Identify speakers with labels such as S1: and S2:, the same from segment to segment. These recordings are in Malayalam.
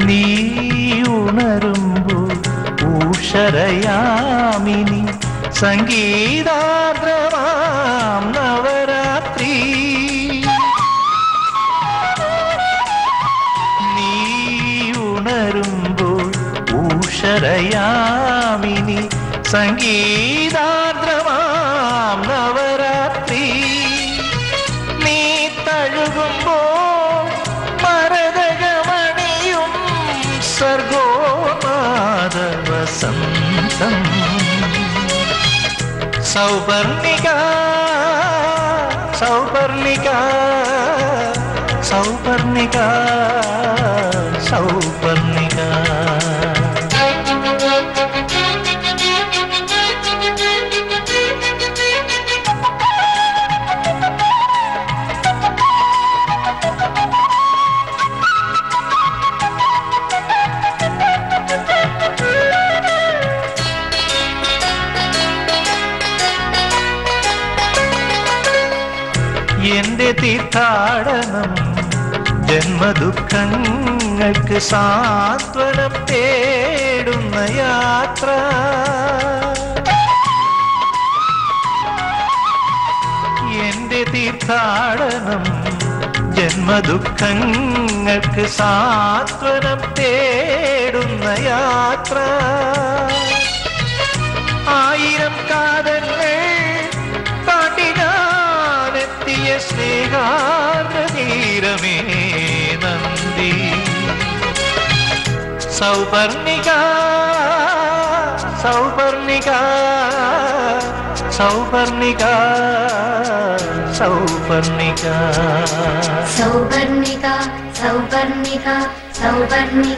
S1: നീ ഉണരുമ്പോൾ ഊഷരയാമിനി സംഗീതാർദ്രമാം നവരാത്രി നീ ഉണരുമ്പോൾ ഊഷരയാമിനി സംഗീതാർദ്രമാം നവരാത്രി നീ തഴുകുമ്പോൾ മരതകമണിയും സർഗോപാദ വസന്തം സൗപർണിക സൗപർണിക സൗപർണിക സൗപർണിക എന്റെ തീർത്ഥാടനം ജന്മദുഃഖങ്ങൾക്ക് സാന്ത്വനം തേടുന്ന യാത്ര എന്റെ തീർത്ഥാടനം ജന്മദുഃഖങ്ങൾക്ക് സാന്ത്വനം തേടുന്ന യാത്ര ആയിരം കാതങ്ങൾ താണ്ടിനെത്തിയ സ്നേഹാർദ്രതീരമേ നന്ദി സൗപർണിക സൗപർണിക സൗപർണിക സൗപർണിക
S2: സൗപർണിക സൗപർണിക സൗപർണിക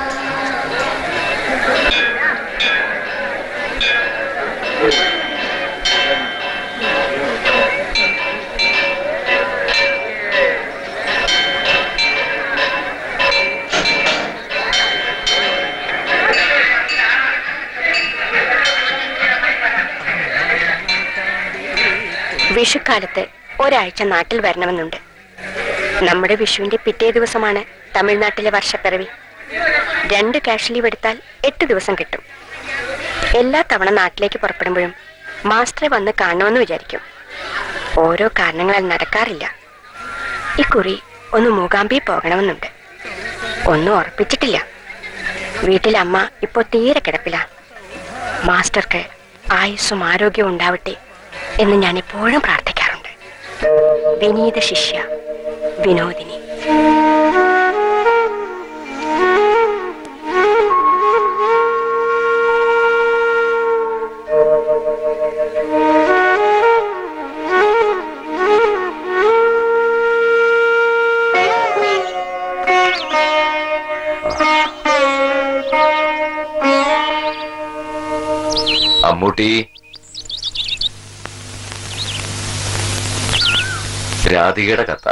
S3: വിഷുക്കാലത്ത് ഒരാഴ്ച നാട്ടിൽ വരണമെന്നുണ്ട്. നമ്മുടെ വിഷുവിന്റെ പിറ്റേ ദിവസമാണ് തമിഴ്നാട്ടിലെ വർഷപ്പിറവി. 2 ക്യാഷ് ലീവ് എടുത്താൽ 8 ദിവസം കിട്ടും. എല്ലാ തവണ നാട്ടിലേക്ക് പുറപ്പെടുമ്പോഴും മാസ്റ്ററെ വന്ന് കാണണമെന്ന് വിചാരിക്കും. ഓരോ കാരണങ്ങളാൽ നടക്കാറില്ല. ഇക്കുറി ഒന്ന് മൂകാംബി പോകണമെന്നുണ്ട്. ഒന്നും ഉറപ്പിച്ചിട്ടില്ല. വീട്ടിലമ്മ ഇപ്പോൾ തീരെ കിടപ്പില്ല. മാസ്റ്റർക്ക് ആയുസ്സും ആരോഗ്യവും ഉണ്ടാവട്ടെ എന്ന് ഞാൻ എപ്പോഴും പ്രാർത്ഥിക്കാറുണ്ട്. വിനീത ശിഷ്യ വിനോദിനി.
S4: അമ്മൂട്ടി, രാധികയുടെ കത്ത.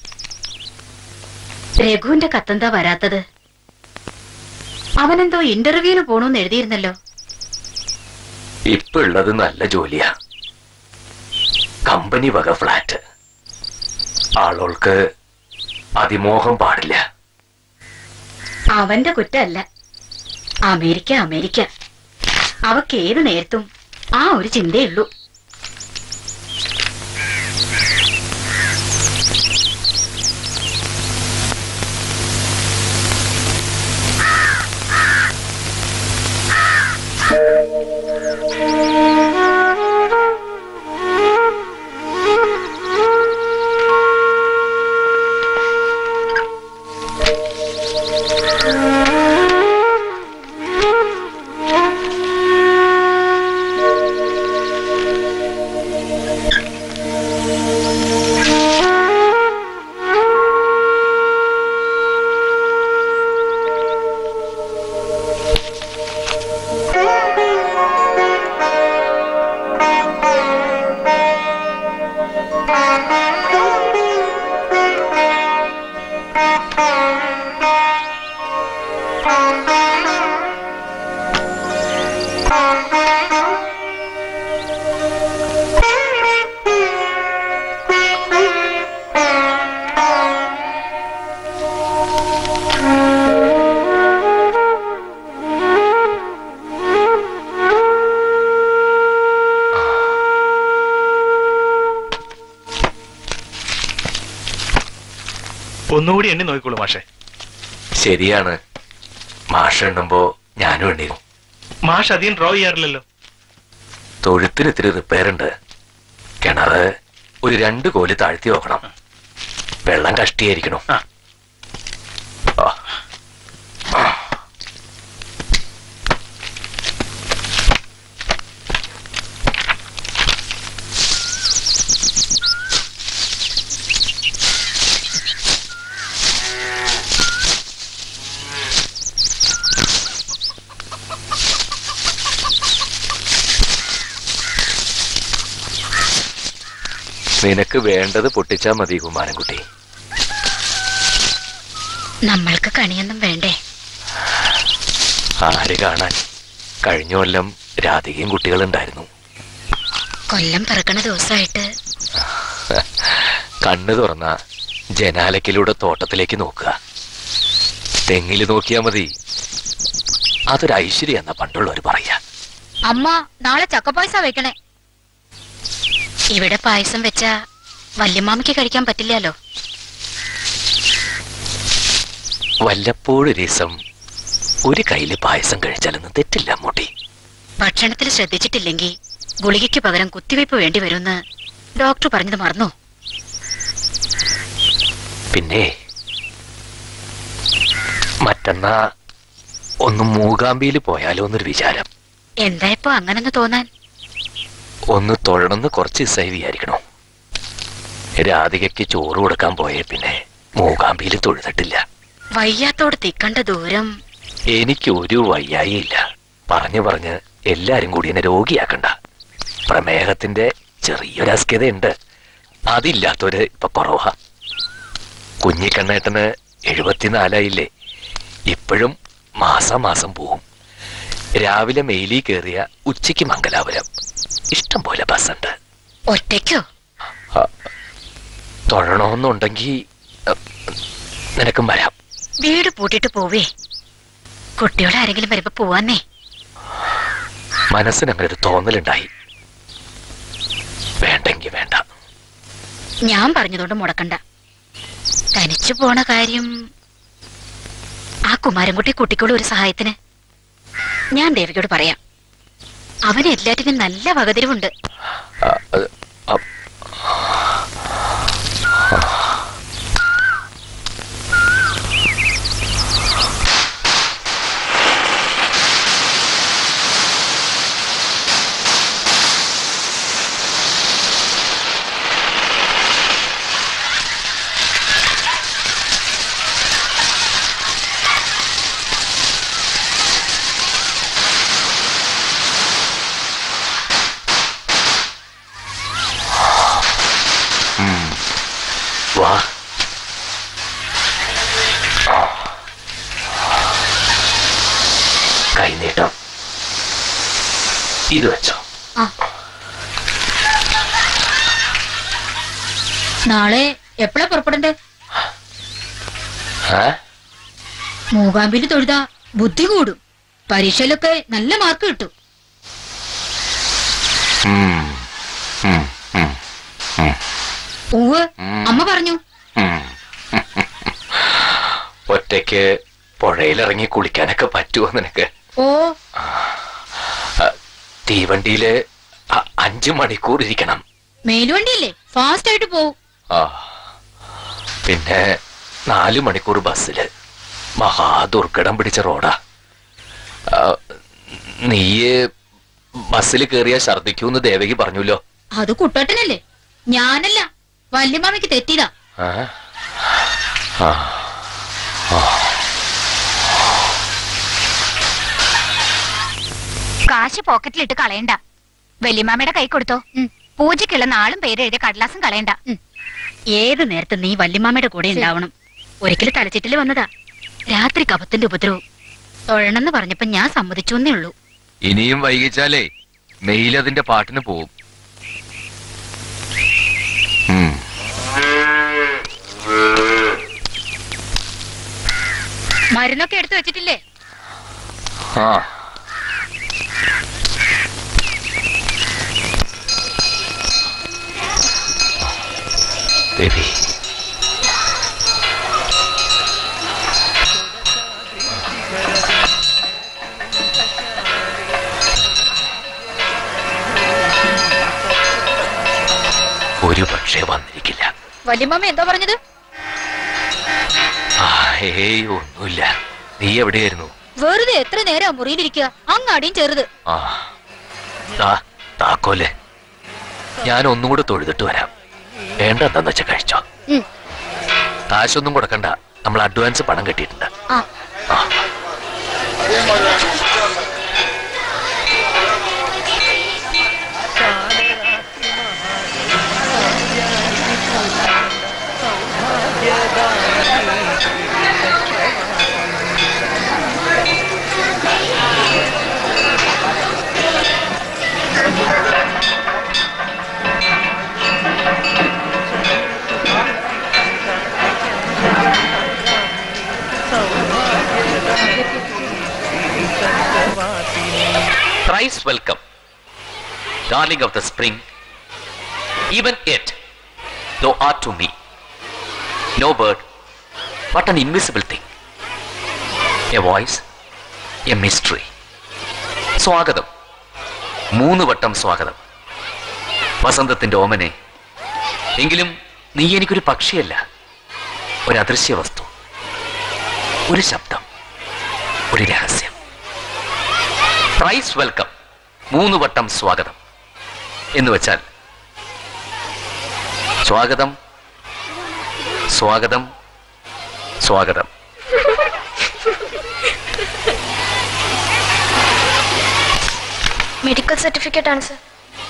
S5: രഘുവിന്റെ കത്തെന്താ വരാത്തത്? അവനെന്തോ ഇന്റർവ്യൂവിന് പോണോന്ന് എഴുതിയിരുന്നല്ലോ.
S4: ഇപ്പൊ ഉള്ളത് നല്ല ജോലിയാ. കമ്പനി വക ഫ്ലാറ്റ്. ആളുകൾക്ക് അതിമോഹം പാടില്ല.
S5: അവന്റെ കുറ്റല്ല. America America. അവക്ക് ഏത് നേരത്തും ആ ഒരു ചിന്തയുള്ളൂ.
S6: ഒന്നുകൂടി എണ്ണി നോക്കിക്കോളൂ മാഷെ.
S4: ശരിയാണ്, മാഷ് എണ്ണുമ്പോ ഞാനും എണ്ണിരും.
S6: മാഷ് അധികം ഡ്രോ ചെയ്യാറില്ലല്ലോ.
S4: തൊഴുത്തിന് ഇത്തിരി റിപ്പയർ ഉണ്ട്. കിണറ് ഒരു 2 കോല് താഴ്ത്തി നോക്കണം. വെള്ളം കഷ്ടിയായിരിക്കണം. നിനക്ക് വേണ്ടത് പൊട്ടിച്ചാ മതി കുമാരൻകുട്ടി.
S5: നമ്മൾക്ക് കണിയൊന്നും വേണ്ടേ?
S4: ആര് കാണാൻ? കഴിഞ്ഞ കൊല്ലം രാധികയും കുട്ടികളുണ്ടായിരുന്നു.
S5: കൊല്ലം പിറക്കണ ദിവസമായിട്ട്
S4: കണ്ണു തുറന്ന ജനാലക്കിലൂടെ തോട്ടത്തിലേക്ക് നോക്കുക. തെങ്ങില് നോക്കിയാ മതി. അതൊരു ഐശ്വര്യം എന്നാ പണ്ടുള്ളവർ പറയാ.
S5: അമ്മ നാളെ ചക്കപ്പായസ വെക്കണേ. ഇവിടെ പായസം വെച്ചാ വല്യമ്മാമയ്ക്ക് കഴിക്കാൻ പറ്റില്ലല്ലോ.
S4: വല്ലപ്പോഴും ദിവസം ഒരു കയ്യില് പായസം കഴിച്ചാലൊന്നും തെറ്റില്ല മോട്ടി.
S5: ഭക്ഷണത്തിൽ ശ്രദ്ധിച്ചിട്ടില്ലെങ്കിൽ ഗുളികയ്ക്ക് പകരം കുത്തിവയ്പ് വേണ്ടി വരുമെന്ന് ഡോക്ടർ പറഞ്ഞത് മറന്നോ?
S4: പിന്നെ മറ്റന്നാ ഒന്ന് മൂകാംബിയിൽ പോയാലോ എന്നൊരു വിചാരം.
S5: എന്താ ഇപ്പൊ അങ്ങനൊന്ന് തോന്നാൻ?
S4: ഒന്ന് തൊഴണമെന്ന് കുറച്ച് ദിവസമായി വിചാരിക്കണോ. രാധികയ്ക്ക് ചോറ് കൊടുക്കാൻ പോയേ പിന്നെ മൂകാംബിയിൽ തൊഴുതിട്ടില്ല.
S5: വയ്യാത്തോട് തിക്കണ്ട ദൂരം.
S4: എനിക്ക് ഒരു വയ്യായില്ല. പറഞ്ഞ് എല്ലാരും കൂടി എന്നെ രോഗിയാക്കണ്ട. പ്രമേഹത്തിന്റെ ചെറിയൊരു അസ്കതയുണ്ട്. അതില്ലാത്തൊരു ഇപ്പൊ കുറവാ. കുഞ്ഞിക്കണ്ണേട്ടന് 74 ഇപ്പോഴും മാസം പോവും. രാവിലെ മെയിലി കയറിയ ഉച്ചയ്ക്ക് മംഗലാപുരം. ഇഷ്ടം പോലെ ബസ്സുണ്ട്.
S5: ഒറ്റയ്ക്കോ?
S4: തൊഴണമെന്നുണ്ടെങ്കിൽ നിനക്കും വരാം.
S5: വീട് പൂട്ടിട്ട് പോവേ. കുട്ടിയോട് ആരെങ്കിലും വരുമ്പോ പോവാന്നേ.
S4: മനസ്സിനങ്ങനെ ഒരു തോന്നലുണ്ടായി. വേണ്ടെങ്കി വേണ്ട.
S5: ഞാൻ പറഞ്ഞതുകൊണ്ട് മുടക്കണ്ട. തനിച്ചു പോണ കാര്യം ആ കുമാരൻകുട്ടി കുട്ടിക്കുള്ള ഒരു സഹായത്തിന് ഞാൻ ദേവികയോട് പറയാം. അവന് എല്ലാറ്റിനും നല്ല വകതിരിവുണ്ട്.
S4: കൈനീട്ടം ഇത് വെച്ചോ.
S5: നാളെ എപ്പോഴാ പുറപ്പെടണ്ടേ? മൂകാംബിയിൽ തൊഴുതാ ബുദ്ധി കൂടും. പരീക്ഷയിലൊക്കെ നല്ല മാർക്ക് കിട്ടും. ഉവ്വ് അമ്മ പറഞ്ഞു.
S4: ഒറ്റയ്ക്ക് പുഴയിലിറങ്ങി കുളിക്കാനൊക്കെ പറ്റുമോ നിനക്ക്?
S5: ഓ,
S4: തീവണ്ടിയില് 5 മണിക്കൂർ ഇരിക്കണം.
S5: മേലുവണ്ടിയില്ലേ, ഫാസ്റ്റ് ആയിട്ട് പോവും.
S4: പിന്നെ 4 മണിക്കൂർ ബസ്സില്. മഹാദുർഘടം പിടിച്ച റോഡാ. നീ ബസ്സിൽ കയറിയാ ഛർദിക്കൂന്ന് ദേവകി പറഞ്ഞല്ലോ.
S5: അത് കുട്ടട്ടനല്ലേ, ഞാനല്ല. വല്യമാമയ്ക്ക് തെറ്റിയതാ.
S7: കാശ് പോക്കറ്റിലിട്ട് കളയണ്ട. വല്യമാമയുടെ കൈ കൊടുത്തോ. പൂജയ്ക്കുള്ള നാളും പേരെഴുതിയ കടലാസും കളയണ്ട.
S5: ഏത് നേരത്തെ നീ വല്യമാമയുടെ കൂടെ ഉണ്ടാവണം. ഒരിക്കലും തലച്ചിട്ടില് വന്നതാ. രാത്രി കപത്തിന്റെ ഉപദ്രവം. തൊഴണമെന്ന് പറഞ്ഞപ്പോ ഞാൻ സമ്മതിച്ചു എന്നേ ഉള്ളൂ.
S4: ഇനിയും വൈകിച്ചാലേ മെയിൽ അതിന്റെ പാട്ടിന് പോവും.
S5: മരുന്നൊക്കെ എടുത്തു വെച്ചിട്ടില്ലേ?
S4: ദേവി, ഒരു പക്ഷേ വന്നിരിക്കില്ല.
S5: വല്യമ്മ എന്താ പറഞ്ഞത്?
S4: ഏയ് ഒന്നുമില്ല. നീ എവിടെയായിരുന്നു?
S5: വെറുതെ എത്ര നേരം മുറിയിലിരിക്കുക, അങ്ങാടിയും ചെറുത്.
S4: താക്കോലെ, ഞാൻ ഒന്നും കൂടെ തൊഴുതിട്ട് വരാം. വേണ്ട എന്താന്ന് വെച്ചാ കഴിച്ചോ. കാശൊന്നും കൊടുക്കണ്ട, നമ്മൾ അഡ്വാൻസ് പണം കെട്ടിയിട്ടുണ്ട്. Thrice welcome, darling of the spring. Even yet, thou art to me no bird, but an invisible thing. A voice, a mystery. സ്വാഗതം, 3 വട്ടം സ്വാഗതം. വസന്തത്തിന്റെ ഓമനെ. എങ്കിലും നീ എനിക്കൊരു പക്ഷിയല്ല, ഒരു അദൃശ്യ വസ്തു, ഒരു ശബ്ദം, ഒരു രഹസ്യം. പ്രൈസ് വെൽക്കം, 3 വട്ടം സ്വാഗതം എന്ന് വെച്ചാൽ സ്വാഗതം, സ്വാഗതം, സ്വാഗതം.
S3: മെഡിക്കൽ സർട്ടിഫിക്കറ്റ് ആണ് സർ.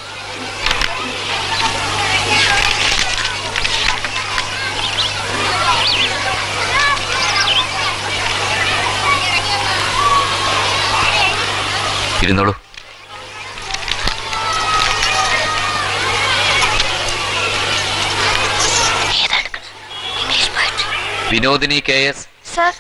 S4: ഇരുന്നോളൂ. വിനോദിനി KS.
S3: സർ,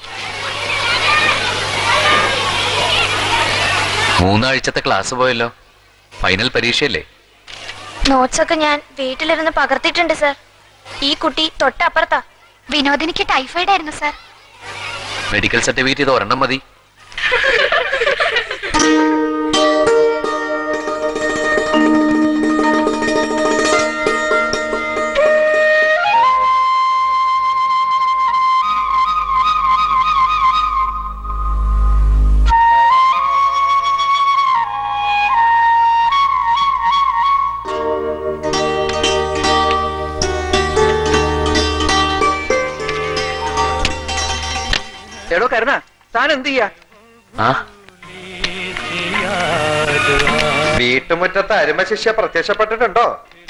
S4: 3 ആഴ്ചത്തെ ക്ലാസ് പോയല്ലോ. ഫൈനൽ പരീക്ഷയല്ലേ?
S3: നോട്ട്സ് ഒക്കെ ഞാൻ വീട്ടിലിരുന്ന് പകർത്തിയിട്ടുണ്ട് സർ. ഈ കുട്ടി തൊട്ടപ്പുറത്താ.
S7: വിനോദിനിക്ക് ടൈഫോയിഡ് ആയിരുന്നു സർ.
S4: മെഡിക്കൽ സർട്ടിഫിക്കറ്റ് ഇത് ഒരെണ്ണം മതി.
S8: എടോ കരുണ, താൻ എന്ത് ചെയ്യാ? വീട്ടുമുറ്റത്ത് അരുമ ശിഷ്യ പ്രത്യക്ഷപ്പെട്ടിട്ടുണ്ടോ?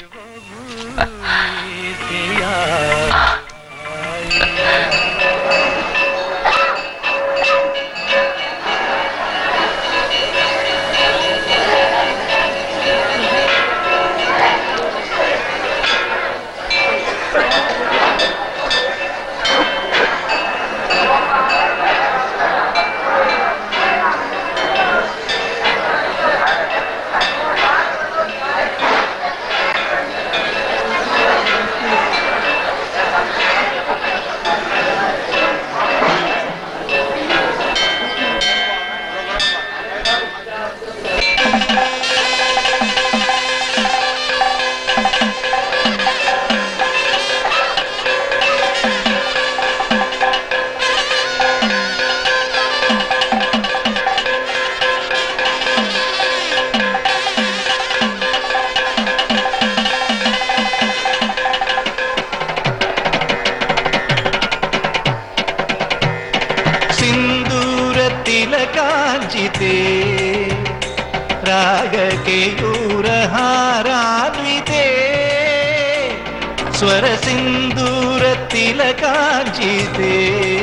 S1: സ്വരസിന്ദൂരത്തിലകാഞ്ചിതേ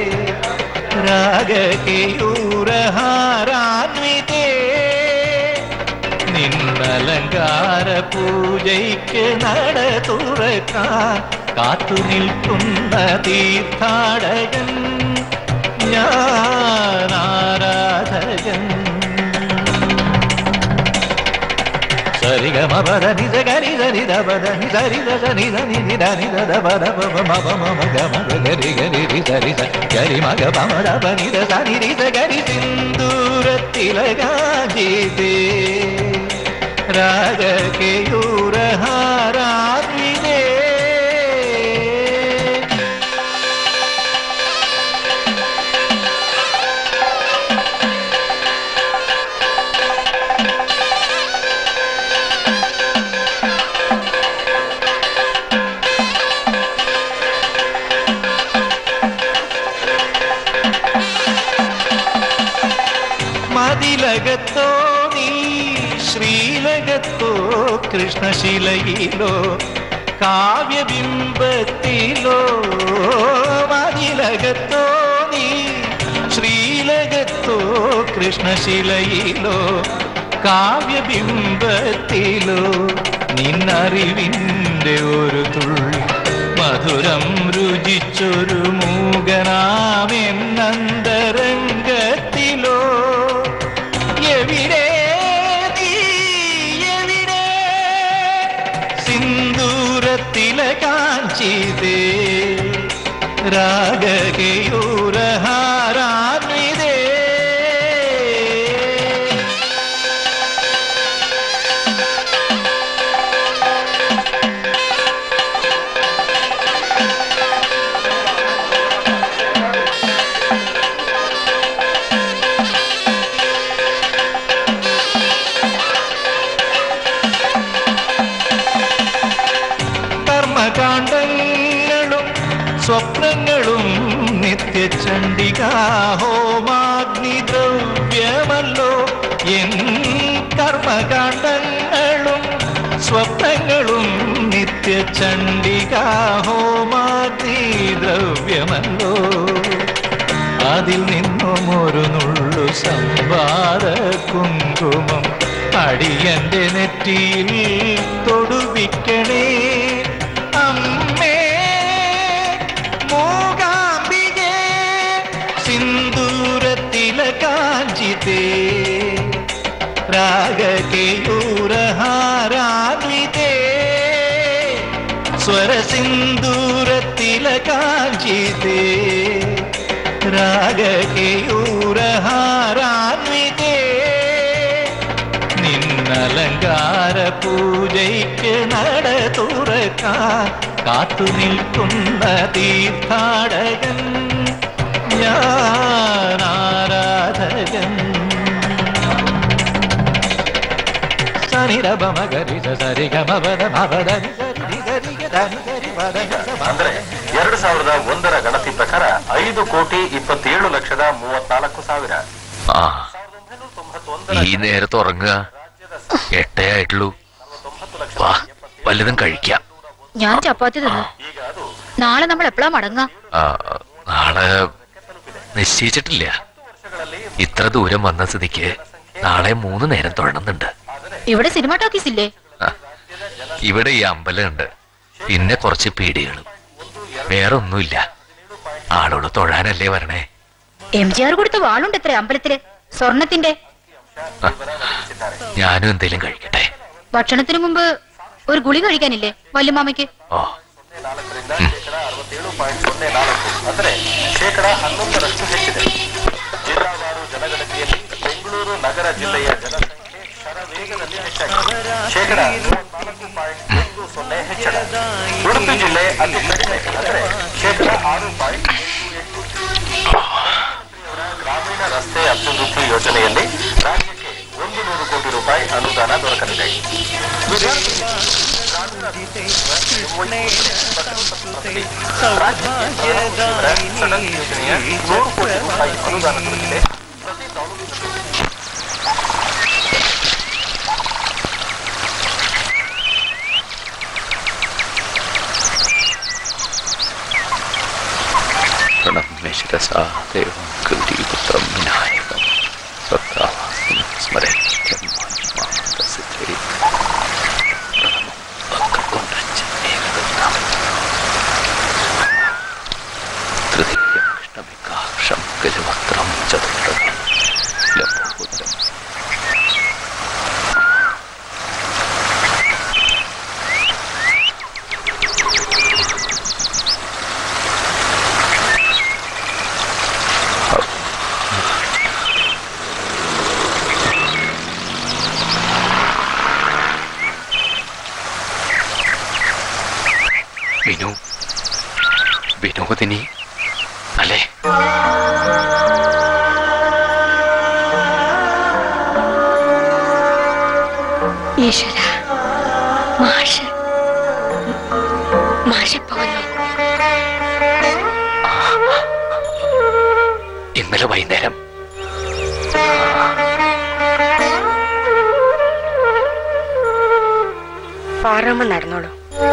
S1: രാഗകേയൂരഹാരാന്വിതേ നിന്നലങ്കാര പൂജയ്ക്ക് നട തുറക്കാൻ കാത്തു നിൽക്കുന്ന തീർത്ഥാടകൻ ഞാൻ ആരാധകൻ. സരിഗമപദ നിജ ഗരിത നിധ പദ നിധരിത നിധ നിധ നിധ പദ പമ മമ ഗമ ഗരി ഗരി സരി ഗരി മഗ പമ നിധ സനി നിധ ഗരി സിന്ദൂരത്തിലകാഞ്ചിതേ രാഗകേയൂരഹാരാന്വിതേ കൃഷ്ണശിലയിലോ കാവ്യബിംബത്തിലോ മതിലകത്തോ നീ ശ്രീലകത്തോ കൃഷ്ണശിലയിലോ കാവ്യബിംബത്തിലോ നിന്നറിവിൻ്റെ ഒരു തുള്ളി മധുരം രുചിച്ചൊരു മൂകനാമെന്നന്തരംഗത്തിലോ എവിടെ നീ എവിടെ സിന്ദൂരത്തിലെ കാഞ്ചിതേ രാഗകയൂരഹാരാന്വിതേ കർമ്മകാണ്ഡങ്ങളും സ്വപ്നങ്ങളും നിത്യചണ്ഡികാഹോമാഗ്നിദ്രവ്യമല്ലോ എൻ കർമ്മകാണ്ഡങ്ങളും സ്വപ്നങ്ങളും നിത്യചണ്ഡികാഹോമാഗ്നിദ്രവ്യമല്ലോ അതിൽ നിന്നും ഒരു നുള്ളു സംവാദ കുങ്കുമം അടിയന്റെ നെറ്റിയിൽ തൊടുവിക്കണേ അമ്മേ മൂകാംബികേ സിന്ദൂരത്തിലെ കാഞ്ചിതേ രാഗകയൂരഹാരാന്വിതേ സ്വരസിന്ദൂരത്തിലെ കാഞ്ചിതേ രാഗകയൂരഹാരാന്വിതേ നിന്നലങ്കാര പൂജയ്ക്ക് നട തുറക്കാൻ കാത്തു നിൽക്കുന്ന തീർത്ഥാടകൻ ഞാൻ ആരാധകൻ സനിരബമഗരിസ സരിഗമപദ മപദനി സരി ഗരി ഗദനി ഗരി പദനി
S9: ಅಂದ್ರೆ 2001ರ ಗಣತಿ ಪ್ರಕಾರ 5,27,34,000.
S4: ഈ നേരത്ത് ഉറങ്ങുക 8 ആയിട്ടുള്ളൂ. വാ വല്ലതും കഴിക്കാം.
S5: ഞാൻ ചപ്പാത്തി തിന്നു. നാളെ നമ്മൾ എപ്പോഴാ മടങ്ങാ?
S4: നാളെ നിശ്ചയിച്ചിട്ടില്ല. ഇത്ര ദൂരം വന്ന സ്ഥിതിക്ക് നാളെ 3 നേരം തൊഴണമെന്നുണ്ട്.
S5: ഇവിടെ സിനിമ ടോക്കീസ് ഇല്ലേ?
S4: ഇവിടെ ഈ അമ്പലമുണ്ട്, പിന്നെ കുറച്ച് പീടികളും, വേറെ ഒന്നുമില്ല. ആളോട് തൊഴാനല്ലേ വരണേ.
S5: MGR കൊടുത്ത വാളുണ്ട് എത്ര അമ്പലത്തില് സ്വർണത്തിന്റെ.
S4: ഞാനും എന്തേലും കഴിക്കട്ടെ.
S5: ഭക്ഷണത്തിന് മുമ്പ് ഒരു ഗുളി കഴിക്കാനില്ലേ വല്യമാമയ്ക്ക്?
S4: ഓ,
S9: ಅಂದ್ರೆ 11% ಹೆಚ್ಚಿದೆ. ಜಿಲ್ಲಾವಾರು ಜನಗಣತಿಯಲ್ಲಿ ಬೆಂಗಳೂರು ನಗರ ಜಿಲ್ಲೆಯ ಜನಸಂಖ್ಯೆ ಶರವೇಗದಲ್ಲಿ ಹೆಚ್ಚಾಗಿದೆ. 4.50 ಹೆಚ್ಚಳ. ಉಡುಪಿ ಜಿಲ್ಲೆ ಅತಿ ಕಡಿಮೆ ಅಂದರೆ 6.58. ಗ್ರಾಮೀಣ ರಸ್ತೆ ಅಭಿವೃದ್ಧಿ ಯೋಜನೆಯಲ್ಲಿ ರಾಜ್ಯಕ್ಕೆ 100 ಕೋಟಿ ರೂಪಾಯಿ ಅನುದಾನ ದೊರಕಲಿದೆ. ಯೋಜನೆಯ 100 ಕೋಟಿ ರೂಪಾಯಿ ಅನುದಾನ ದೊರಕಿದೆ. ಪ್ರತಿ ತಾಲೂಕಿನಲ್ಲೂ
S4: പ്രണമ്യശിരസാ ദേവം ഗൗരീപുത്രം വിനായകം സത്താവാസ്തും സ്മരേത്യം മാനസിദ്ധേ തൃതീയം കൃഷ്ണവികാക്ഷം ഗജവക്ത്രം ചതുർത്ഥം ലംബോദരം വിനോദിനി അല്ലേ?
S3: ഈശ്വര, മാഷിപ്പോ വന്നു.
S4: ഇന്നലെ വൈകുന്നേരം
S10: പാറമ്മ നടന്നോളൂ.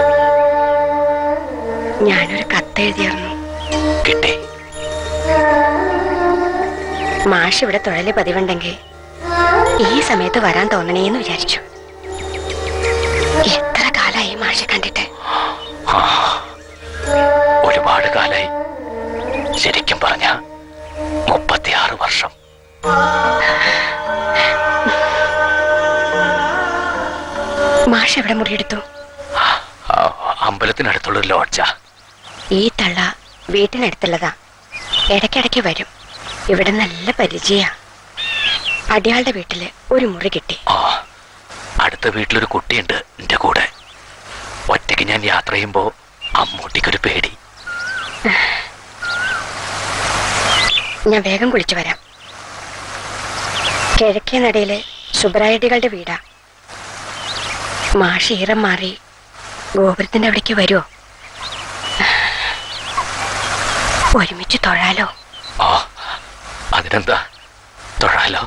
S10: ഞാനൊരു കത്തെഴുതിയായിരുന്നു.
S4: കിട്ടി.
S10: മാഷ് ഇവിടെ തൊഴില് പതിവുണ്ടെങ്കിൽ ഈ സമയത്ത് വരാൻ തോന്നണേന്ന് വിചാരിച്ചു. എത്ര കാലായി മാഷെ കണ്ടിട്ട്?
S4: ഒരുപാട് കാലായി. ശരിക്കും പറഞ്ഞ 36 വർഷം.
S10: മാഷ് എവിടെ മുറിയെടുത്തു?
S4: അമ്പലത്തിനടുത്തുള്ള ലോഡ്ജാ.
S10: ഈ തള്ള വീട്ടിനടുത്തുള്ളതാ. ഇടയ്ക്കിടയ്ക്ക് വരും. ഇവിടെ നല്ല പരിചയ. അടിയാളുടെ വീട്ടില് ഒരു മുറി കിട്ടി.
S4: അടുത്ത വീട്ടിലൊരു കുട്ടിയുണ്ട് എന്റെ കൂടെ. ഒറ്റയ്ക്ക് ഞാൻ യാത്ര ചെയ്യുമ്പോ അമ്മൂട്ടിക്കൊരു പേടി.
S10: ഞാൻ വേഗം കുളിച്ചു വരാം. കിഴക്കേ നടയില് സുബ്രായടികളുടെ വീടാ. മാഷ് ഈറം മാറി ഗോപുരത്തിന്റെ അവിടേക്ക് വരുമോ? ഒരുമിച്ച് തൊഴാലോ?
S4: അതിനെന്താ, തൊഴാലോ.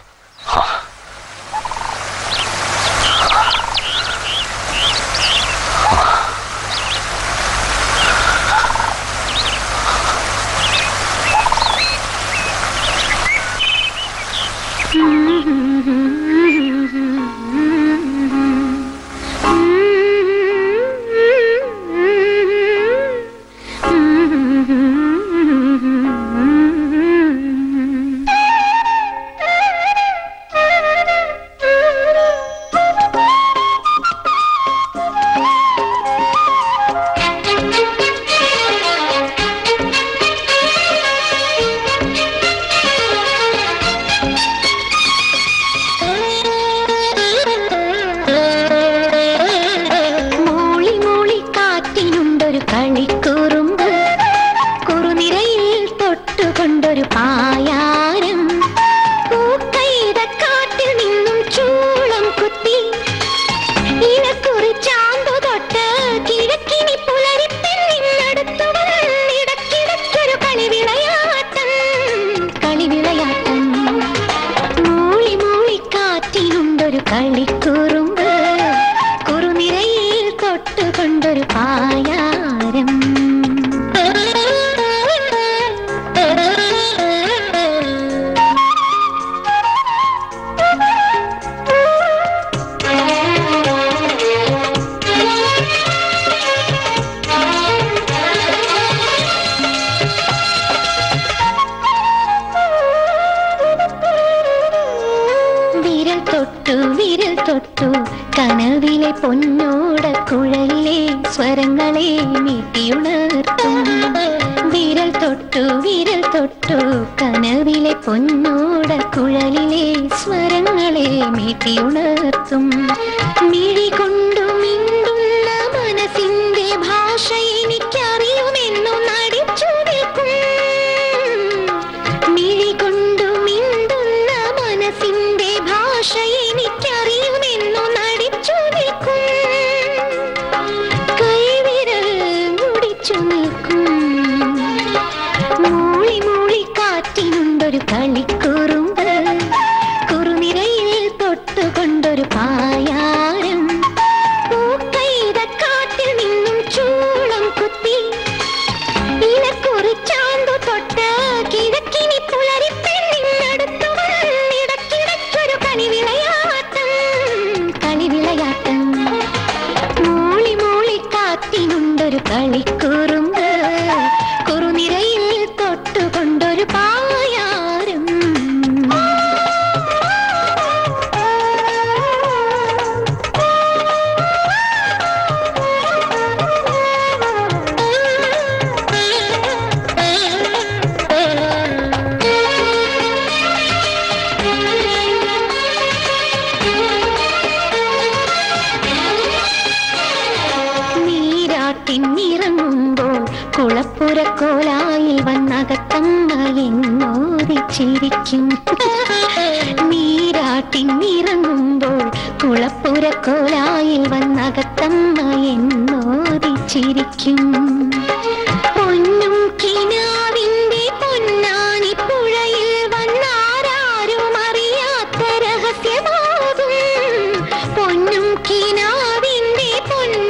S11: പൊന്നും കിനാവിന്റെ പൊന്ന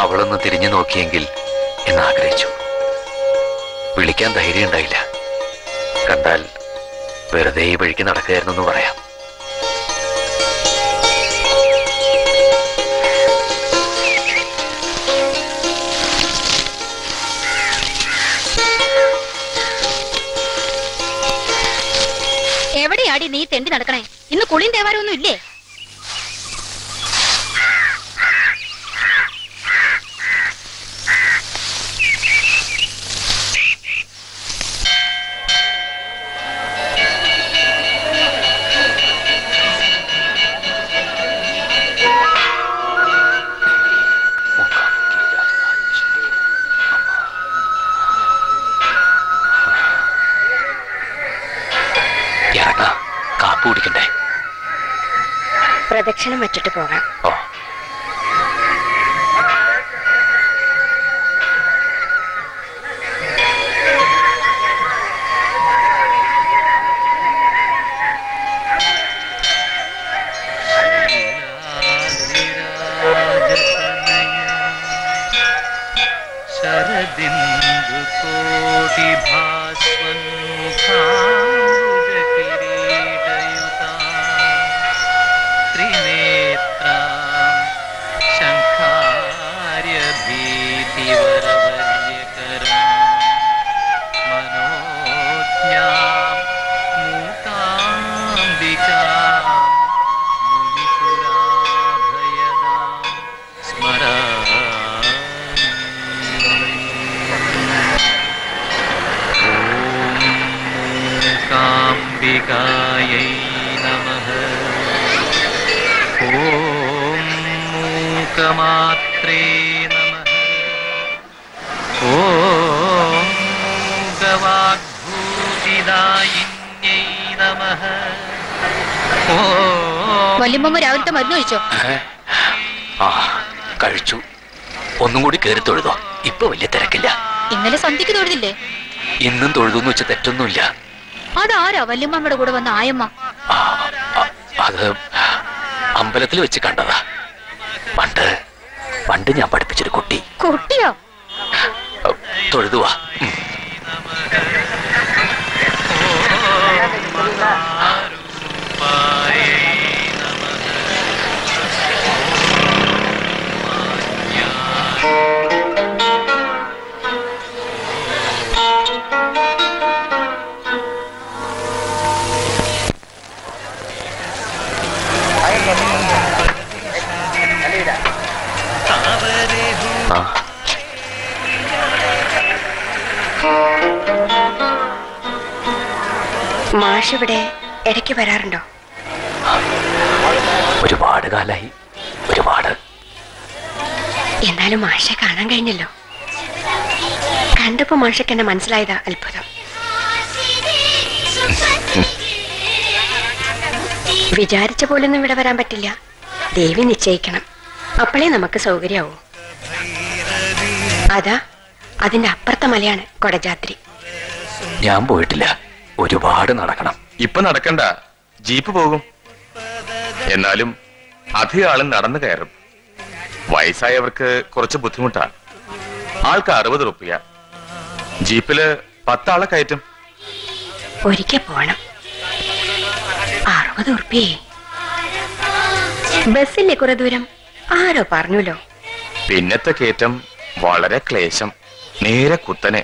S4: അവളൊന്ന് തിരിഞ്ഞു നോക്കിയെങ്കിൽ എന്നാഗ്രഹിച്ചു. വിളിക്കാൻ ധൈര്യം ഉണ്ടായില്ല. കണ്ടാൽ വെറുതെ ഈ വഴിക്ക് നടക്കുകയായിരുന്നു എന്ന് പറയാം.
S5: എവിടെയാടി നീ തെണ്ടി നടക്കണേ? ഇന്ന് കുളിയും തേവാരൊന്നും ഇല്ലേ?
S10: പ്രദക്ഷിണം വച്ചിട്ട് പോകാം.
S1: ശരദിന്ദു കോടി ഭാസ്വന്മുഖാ മൂകാംബികായൈ നമഃ. ഓം മൂകമാത്രേ നമഃ. ഓം മൂകവാഗ്ഭൂതിദായിന്യൈ നമഃ.
S5: വല്യമ്മ രാവിലത്തെ മരുന്ന് കഴിച്ചോ?
S4: കഴിച്ചു. ഒന്നും കൂടി കയറി തൊഴുതോ? ഇപ്പൊ വലിയ തിരക്കില്ല.
S5: ഇന്നലെ സന്ധ്യക്ക് തൊഴുതില്ലേ?
S4: ഇന്നും തൊഴുതെന്ന് വെച്ച് തെറ്റൊന്നുമില്ല.
S5: അതാരാ വല്യമ്മയുടെ കൂടെ വന്ന ആയമ്മ?
S4: അത് അമ്പലത്തിൽ വെച്ച് കണ്ടതാ. പണ്ട് ഞാൻ പഠിപ്പിച്ചൊരു കുട്ടി.
S5: കുട്ടിയോ?
S4: തൊഴുതുവാ.
S10: മാഷ് ഇവിടെ ഇടയ്ക്ക് വരാറുണ്ടോ?
S4: ഒരുപാട് കാലായി. ഒരുപാട്.
S10: എന്നാലും മാഷെ കാണാൻ കഴിഞ്ഞല്ലോ. കണ്ടപ്പോ മാഷക്ക് എന്നെ മനസ്സിലായതാ അത്ഭുതം. വിചാരിച്ച പോലൊന്നും ഇവിടെ വരാൻ പറ്റില്ല. ദേവി നിശ്ചയിക്കണം. അപ്പോഴേ നമുക്ക് സൗകര്യമാവൂ. അതാ അതിന്റെ അപ്പുറത്തെ മലയാണ് കൊടജാദ്രി.
S4: ഞാൻ പോയിട്ടില്ല. ഒരുപാട് നടക്കണം.
S9: ഇപ്പൊ നടക്കണ്ട, ജീപ്പ് പോകും. എന്നാലും അധികം ആളും നടന്നു കയറും. വയസ്സായവർക്ക് കുറച്ച് ബുദ്ധിമുട്ടാ. ആൾക്ക് 60 റുപ്യ. ജീപ്പില് 10 ആളെ കയറ്റും.
S10: ഒരിക്കൽ പോണം. 60 റുപ്യേ. ബസ്സില്ലേ കുറെ ദൂരം? ആരോ പറഞ്ഞല്ലോ.
S9: പിന്നത്തെ കയറ്റം വളരെ ക്ലേശം. നേരെ കുത്തനെ.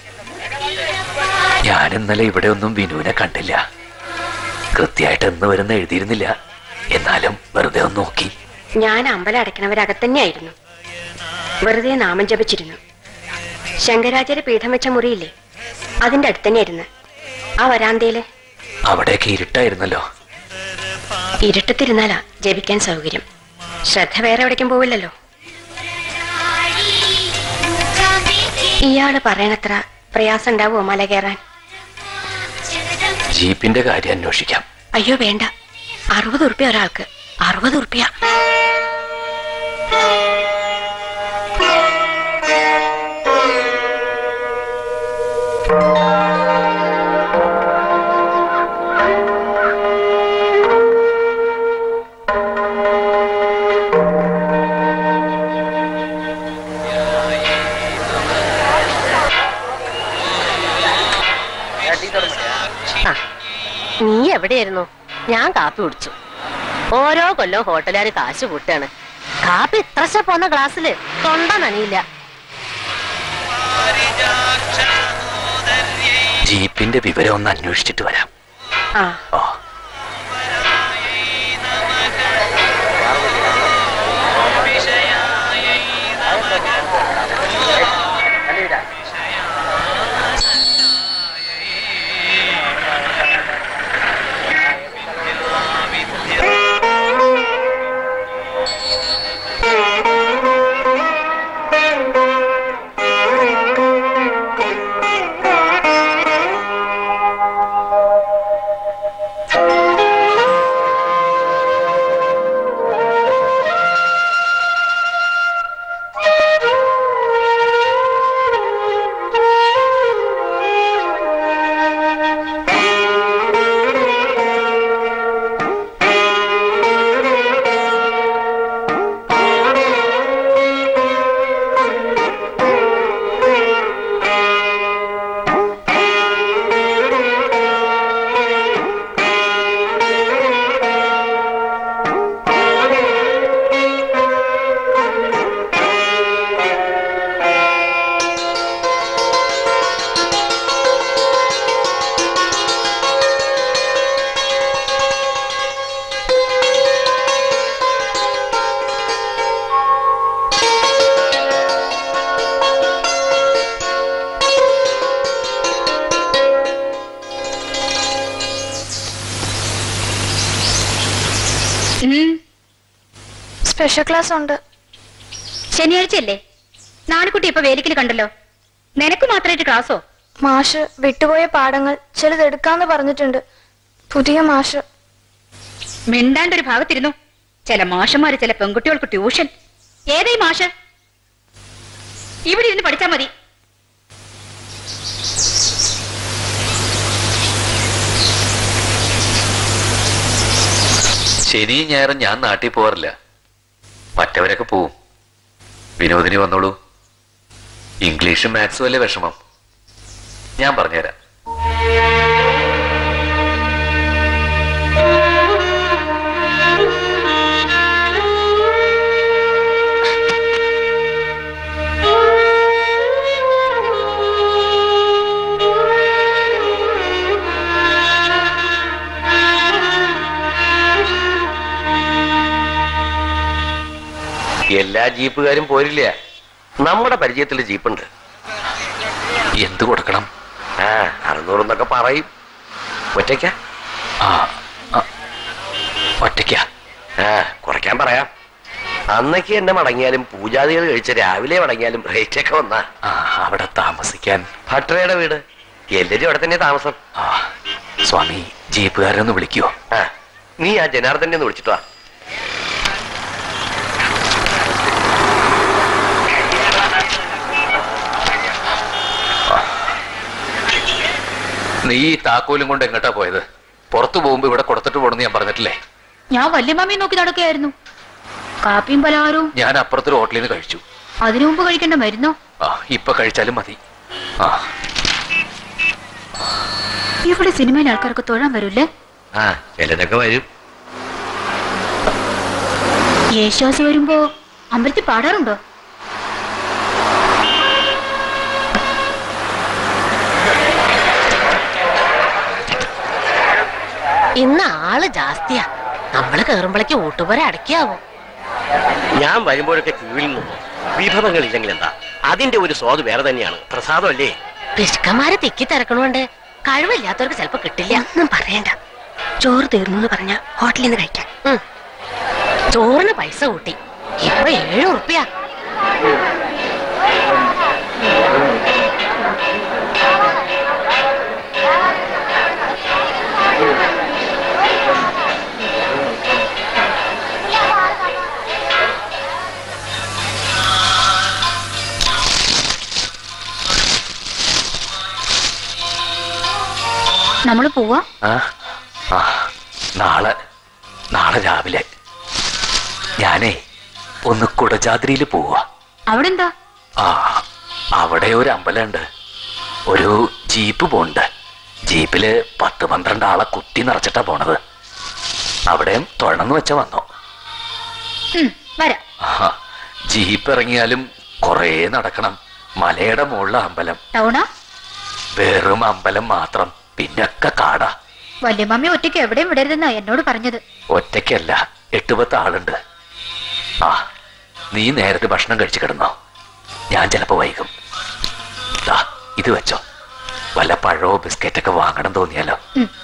S4: ഞാൻ ഇന്നലെ ഇവിടെ ഒന്നും വിനുവിനെ കണ്ടില്ല. കൃത്യമായിട്ട് എന്ന് വരുന്ന എഴുതിയിരുന്നില്ല. എന്നാലും വെറുതെ ഒന്ന് നോക്കി.
S10: ഞാൻ അമ്പലം അടയ്ക്കണവരകത്തന്നെയായിരുന്നു. വെറുതെ നാമം ജപിച്ചിരുന്നു. ശങ്കരാചാര്യ പീഠം വെച്ച മുറിയില്ലേ, അതിന്റെ അടുത്തന്നെയായിരുന്നു. ആ വരാന്തയില്.
S4: അവിടേക്ക് ഇരുട്ടായിരുന്നല്ലോ.
S10: ഇരുട്ടത്തിരുന്നാലാ ജപിക്കാൻ സൗകര്യം. ശ്രദ്ധ വേറെ എവിടേക്കും പോവില്ലല്ലോ. ഇയാള് പറയണത്ര പ്രയാസം ഉണ്ടാവുമോ മല കയറാൻ?
S4: ജീപ്പിന്റെ കാര്യം അന്വേഷിക്കാം.
S10: അയ്യോ വേണ്ട. 60 റുപ്യ ഒരാൾക്ക്. 60 റുപ്യ.
S11: നീ എവിടെയായിരുന്നു? ഞാൻ കാപ്പി കുടിച്ചു. ഓരോ കൊല്ലം ഹോട്ടലുകാർ കാശ് കൂട്ടാണ്. കാപ്പി ഇത്രശ പോന്ന ഗ്ലാസ്സില് തൊണ്ട നനയില്ല.
S4: ജീപ്പിന്റെ വിവരം ഒന്ന് അന്വേഷിച്ചിട്ട് വരാം.
S3: സ്പെഷ്യൽ ക്ലാസ് ഉണ്ട്.
S5: ശനിയാഴ്ചയല്ലേ? നാണിക്കുട്ടി ഇപ്പൊ വേലിക്കൽ കണ്ടല്ലോ. നിനക്ക് മാത്രമായിട്ട് ക്ലാസ്സോ?
S3: മാഷ് വിട്ടുപോയ പാഠങ്ങൾ ചിലത് എടുക്കാന്ന് പറഞ്ഞിട്ടുണ്ട്. പുതിയ മാഷ്.
S5: മിണ്ടാണ്ടൊരു ഭാഗത്തിരുന്നു. ചില മാഷന്മാര് ചില പെൺകുട്ടികൾക്ക് ട്യൂഷൻ. ഏതായി മാഷ്? ഇവിടെ ഇരുന്ന് പഠിച്ചാ മതി.
S4: ശനിയും ഞായറും ഞാൻ നാട്ടിൽ പോവാറില്ല. മറ്റവരൊക്കെ പോവും. വിനോദിനി വന്നോളൂ. ഇംഗ്ലീഷും മാത്സും അല്ലേ വിഷമം? ഞാൻ പറഞ്ഞുതരാം.
S9: എല്ലാ ജീപ്പുകാരും പോരില്ല. നമ്മുടെ പരിചയത്തില് ജീപ്പുണ്ട്.
S4: എന്ത് കൊടുക്കണം?
S9: 600 എന്നൊക്കെ പറയും. ഒറ്റയ്ക്ക?
S4: ഒറ്റയ്ക്ക?
S9: കുറയ്ക്കാൻ പറയാം. അന്നൊക്കെ എന്നെ മടങ്ങിയാലും പൂജാതികൾ കഴിച്ച് രാവിലെ മടങ്ങിയാലും റേറ്റൊക്കെ വന്നാ.
S4: അവിടെ താമസിക്കാൻ
S9: ഭട്ടരയുടെ വീട്. എല്ലാരും അവിടെ തന്നെ താമസം.
S4: സ്വാമി, ജീപ്പുകാരൊന്ന് വിളിക്കുവോ?
S9: നീ ആ ജനാർദ്ദനെ ഒന്ന് വിളിച്ചിട്ട് വാ.
S4: നീ ഈ താക്കോലും കൊണ്ട് എങ്ങോട്ടാ പോയത്? പുറത്തു പോകുമ്പോ ഇവിടെ കൊടുത്തിട്ട് പോണെന്ന് ഞാൻ പറഞ്ഞിട്ടില്ലേ?
S5: ഞാൻ വല്യമാമിയെ നോക്കി നടക്കുകയായിരുന്നു. കാപ്പിയും പലഹാരവും
S4: ഞാൻ അപ്പുറത്തൊരു ഹോട്ടലിൽ നിന്ന് കഴിച്ചു.
S5: അതിനു മുമ്പ് കഴിക്കേണ്ട മരുന്നോ?
S4: ഇപ്പൊ കഴിച്ചാലും മതി.
S5: ഇവിടെ സിനിമയിലെ ആൾക്കാർക്ക് തൊഴാൻ വരൂല്ലേ?
S9: ചിലരൊക്കെ വരും.
S5: യേശുദാസ് വരുമ്പോ അമ്പലത്തിൽ പാടാറുണ്ടോ?
S11: ഇന്ന് ആള് ജാസ്തിയാ. നമ്മള് കേറുമ്പോഴേക്ക് ഊട്ടുപോലെ അടക്കിയാവോ?
S9: ഞാൻ വരുമ്പോഴൊക്കെ ക്യൂവിൽ നിന്നു. വിഭവങ്ങളില്ലെങ്കിൽ എന്താ, അതിന്റെ ഒരു സ്വാദ് വേറെ തന്നെയാണ്. പ്രസാദം അല്ലേ?
S11: പിശുക്കന്മാര് തിക്കി തിരക്കണോണ്ട് കഴിവില്ലാത്തവർക്ക് ചിലപ്പോ കിട്ടില്ല.
S10: ഒന്നും പറയണ്ട. ചോറ് തീർന്നു എന്ന് പറഞ്ഞ ഹോട്ടലിൽ നിന്ന് കഴിക്കാൻ.
S11: ചോറിന് പൈസ കൂട്ടി. ഇപ്പൊ 7 ഉറുപ്പ്യ.
S5: നമ്മള് പോവാ?
S4: നാളെ രാവിലെ ഞാനേ ഒന്ന് കുടജാദ്രിയിൽ പോവാ.
S5: അവിടെ എന്താ?
S4: അവിടെ ഒരു അമ്പലമുണ്ട്. ഒരു ജീപ്പ് പോണ്ട്. ജീപ്പില് 10-12 ആളെ കുത്തി നിറച്ചിട്ടാ പോണത്. അവിടെയും തൊഴണമെന്ന് വെച്ച വന്നോ. ജീപ്പ് ഇറങ്ങിയാലും കൊറേ നടക്കണം. മലയുടെ മുകളിലെ അമ്പലം. വെറും അമ്പലം മാത്രം, പിന്നൊക്കെ കാടാ.
S5: വല്യമ്മ ഒറ്റയ്ക്ക് എവിടെയും വിടരുതെന്നാ എന്നോട് പറഞ്ഞത്.
S4: ഒറ്റയ്ക്കല്ല, 8-10 ആളുണ്ട്. ആ, നീ നേരത്തെ ഭക്ഷണം കഴിച്ചു കിടന്നോ? ഞാൻ ചിലപ്പോ വൈകും. ഇത് വെച്ചോ, വല്ല പഴവോ ബിസ്ക്കറ്റൊക്കെ വാങ്ങണം തോന്നിയാലോ.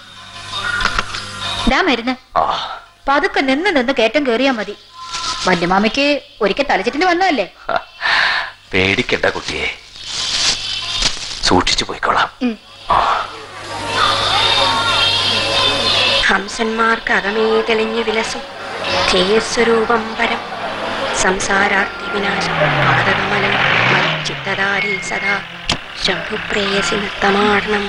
S5: മരുന്ന് പതുക്കെ നിന്ന് കയറ്റം കേറിയാ മതി. വല്യമാമയ്ക്ക് ഒരിക്കൽ തലച്ചിട്ടിന് വന്നതല്ലേ.
S4: പേടിക്കണ്ട കുട്ടിയെ, സൂക്ഷിച്ചു പോയിക്കോളാം.
S10: ഹംസന്മാർക്ക് അകമേ തെളിഞ്ഞു വിലസും ധേയസ്വരൂപം പരം സംസാരാർത്ഥി വിനാശം പാദകമലം ചിത്തധാരി സദാ ശംഭുപ്രേയസി നൃത്തമാടണം.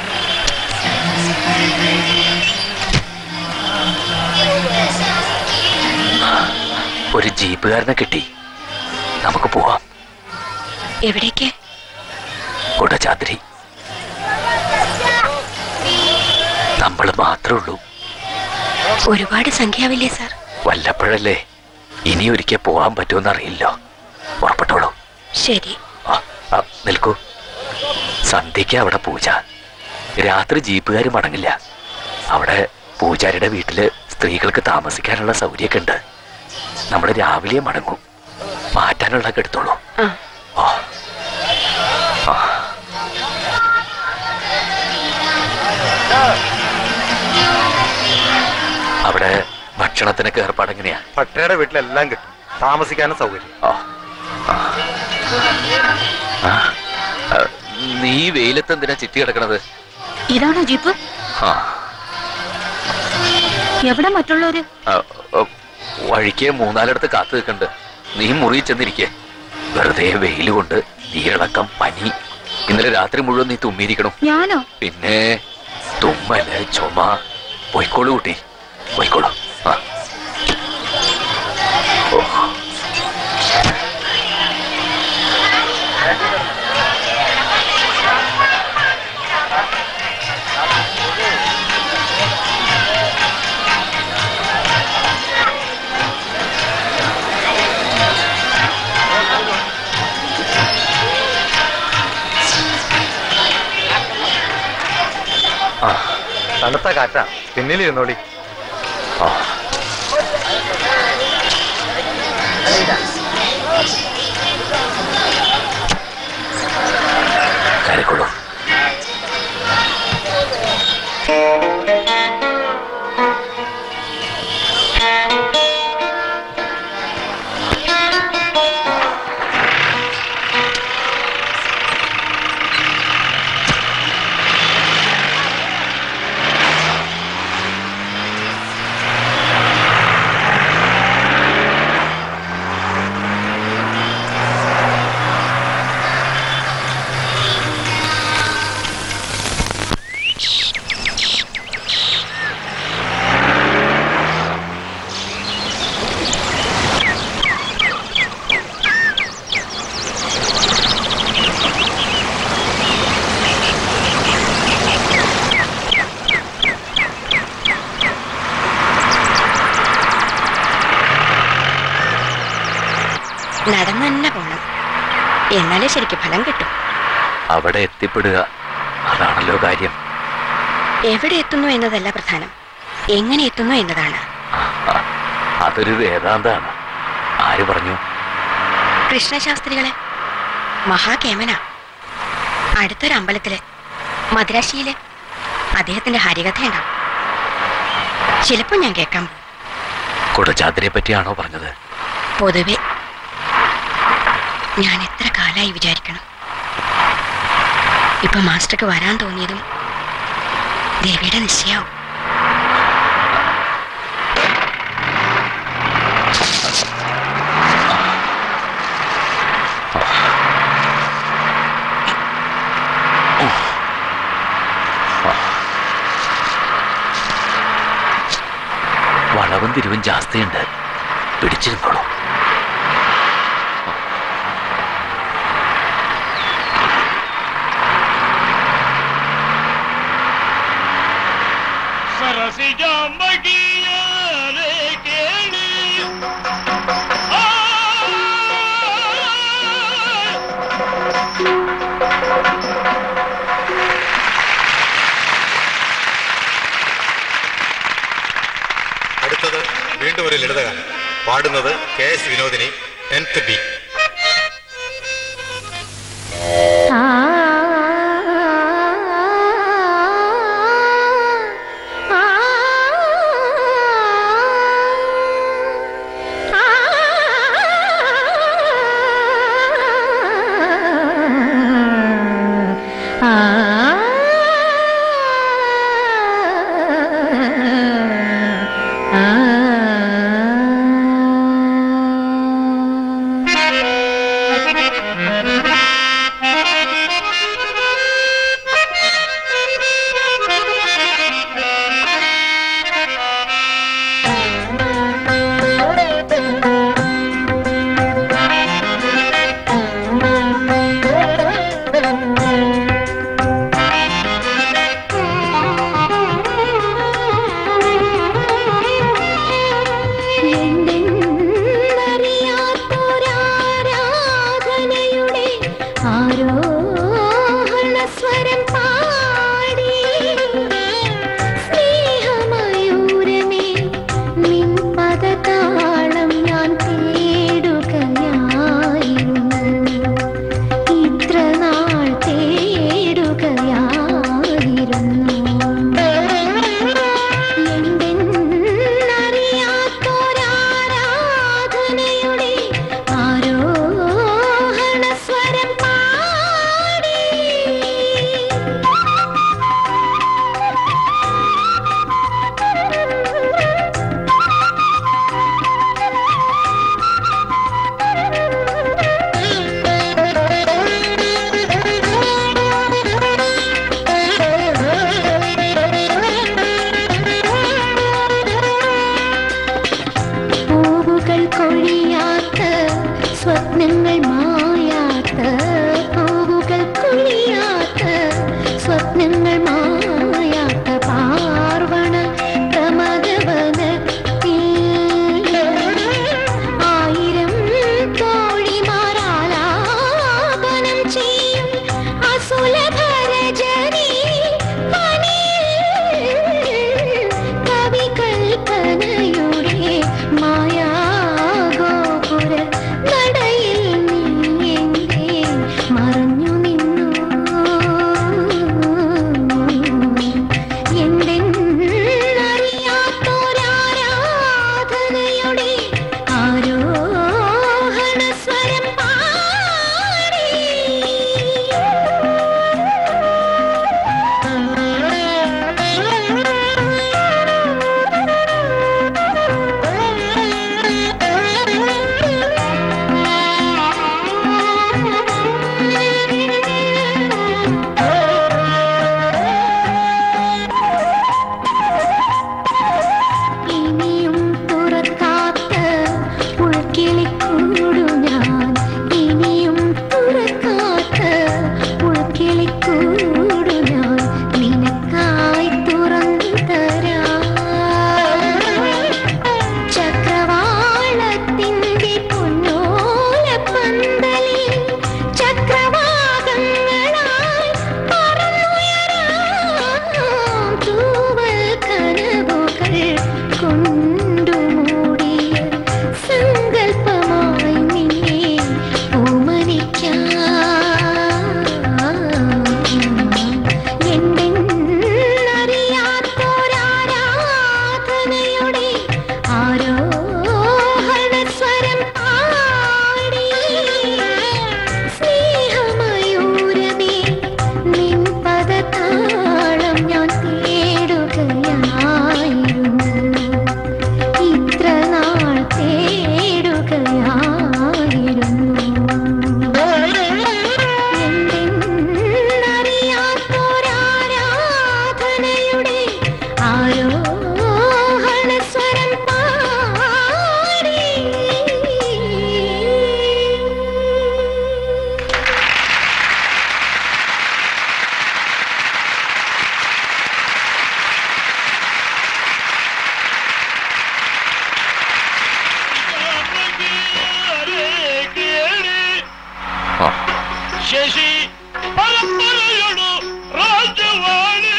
S4: ഒരു ജീപ്പുകാരനെ കിട്ടി, നമുക്ക് പോവാം.
S10: എവിടേക്ക്?
S4: കുടജാദ്രി. നമ്മൾ മാത്രമേ ഉള്ളൂ.
S10: ഒരുപാട് സംഖ്യാവില്ലേ സാർ?
S4: വല്ലപ്പോഴല്ലേ, ഇനി ഒരിക്കൽ പോവാൻ പറ്റുമെന്ന് അറിയില്ലോ. ഉറപ്പെട്ടോളൂ.
S10: ശരി.
S4: നിൽക്കൂ. സന്ധ്യയ്ക്ക് അവിടെ പൂജ. രാത്രി ജീപ്പുകാർ മടങ്ങില്ല. അവിടെ പൂജാരിയുടെ വീട്ടില് സ്ത്രീകൾക്ക് താമസിക്കാനുള്ള സൗകര്യമൊക്കെ ഉണ്ട്. നമ്മൾ രാവിലെ മടങ്ങും. മാറ്റാനുള്ളതൊക്കെ എടുത്തോളൂ. അവിടെ ഭക്ഷണത്തിനൊക്കെ ഏർപ്പാട് എങ്ങനെയാ?
S8: പട്ടയുടെ വീട്ടിലെല്ലാം കിട്ടും, താമസിക്കാനും സൗകര്യം.
S4: നീ വെയിലത്ത് എന്തിനാ ചിറ്റി കിടക്കണത്?
S5: ഇതാണോ ജീപ്പ്? എവിടെ മറ്റുള്ളവര്?
S4: വഴിക്ക് 3-4 കാത്തു നിൽക്കണ്ട്. നീ മുറി ചെന്നിരിക്കേ. വെറുതെ വെയിൽ കൊണ്ട് നീരിളക്കം, പനി. ഇന്നലെ രാത്രി മുഴുവൻ നീ തുമ്മിയിരിക്കണം.
S5: ഞാനോ?
S4: പിന്നെ തുമ്മല്, ചുമ. പോയിക്കോളൂ കുട്ടി, പോയിക്കോളൂ.
S8: തണുത്ത കാറ്റാ, പിന്നിലിരുന്നോളി.
S4: കയറിക്കോളൂ.
S10: നടന്നു തന്നെ പോണം, എന്നാലേ ശരിക്കും ഫലം കിട്ടും.
S4: അവിടെ എത്തിപ്പെടുക, അതാണല്ലോ കാര്യം.
S10: എവിടെ എത്തുന്നു എന്നതല്ല പ്രധാനം, എങ്ങനെ എത്തുന്നു എന്നതാണ്.
S4: അതൊരു വേദാന്താണ്. ആര് പറഞ്ഞു?
S10: കൃഷ്ണശാസ്ത്രികളെ. മഹാകേമന. അടുത്തൊരു അമ്പലത്തില്, മദ്രാശിയില് അദ്ദേഹത്തിന്റെ ഹരികഥയുണ്ടാവും. ചിലപ്പോ ഞാൻ കേൾക്കാൻ പോകും.
S4: കുടജാദ്രിയെ പറ്റിയാണോ പറഞ്ഞത്?
S10: പൊതുവെ ഞാൻ എത്ര കാലായി വിചാരിക്കണം. ഇപ്പൊ മാസ്റ്റർക്ക് വരാൻ തോന്നിയതും ദേവിയുടെ നിശ്ചയാവും.
S4: വളവും തിരിവും ജാസ്തിയുണ്ട്, പിടിച്ചിരുന്നോളൂ.
S8: അടുത്തത് വീണ്ടും ഒരു ലളിതഗാനം. പാടുന്നത് KS Vinodini, nth B.
S12: Sasi പരമ്പരയുടെ രാജവാണി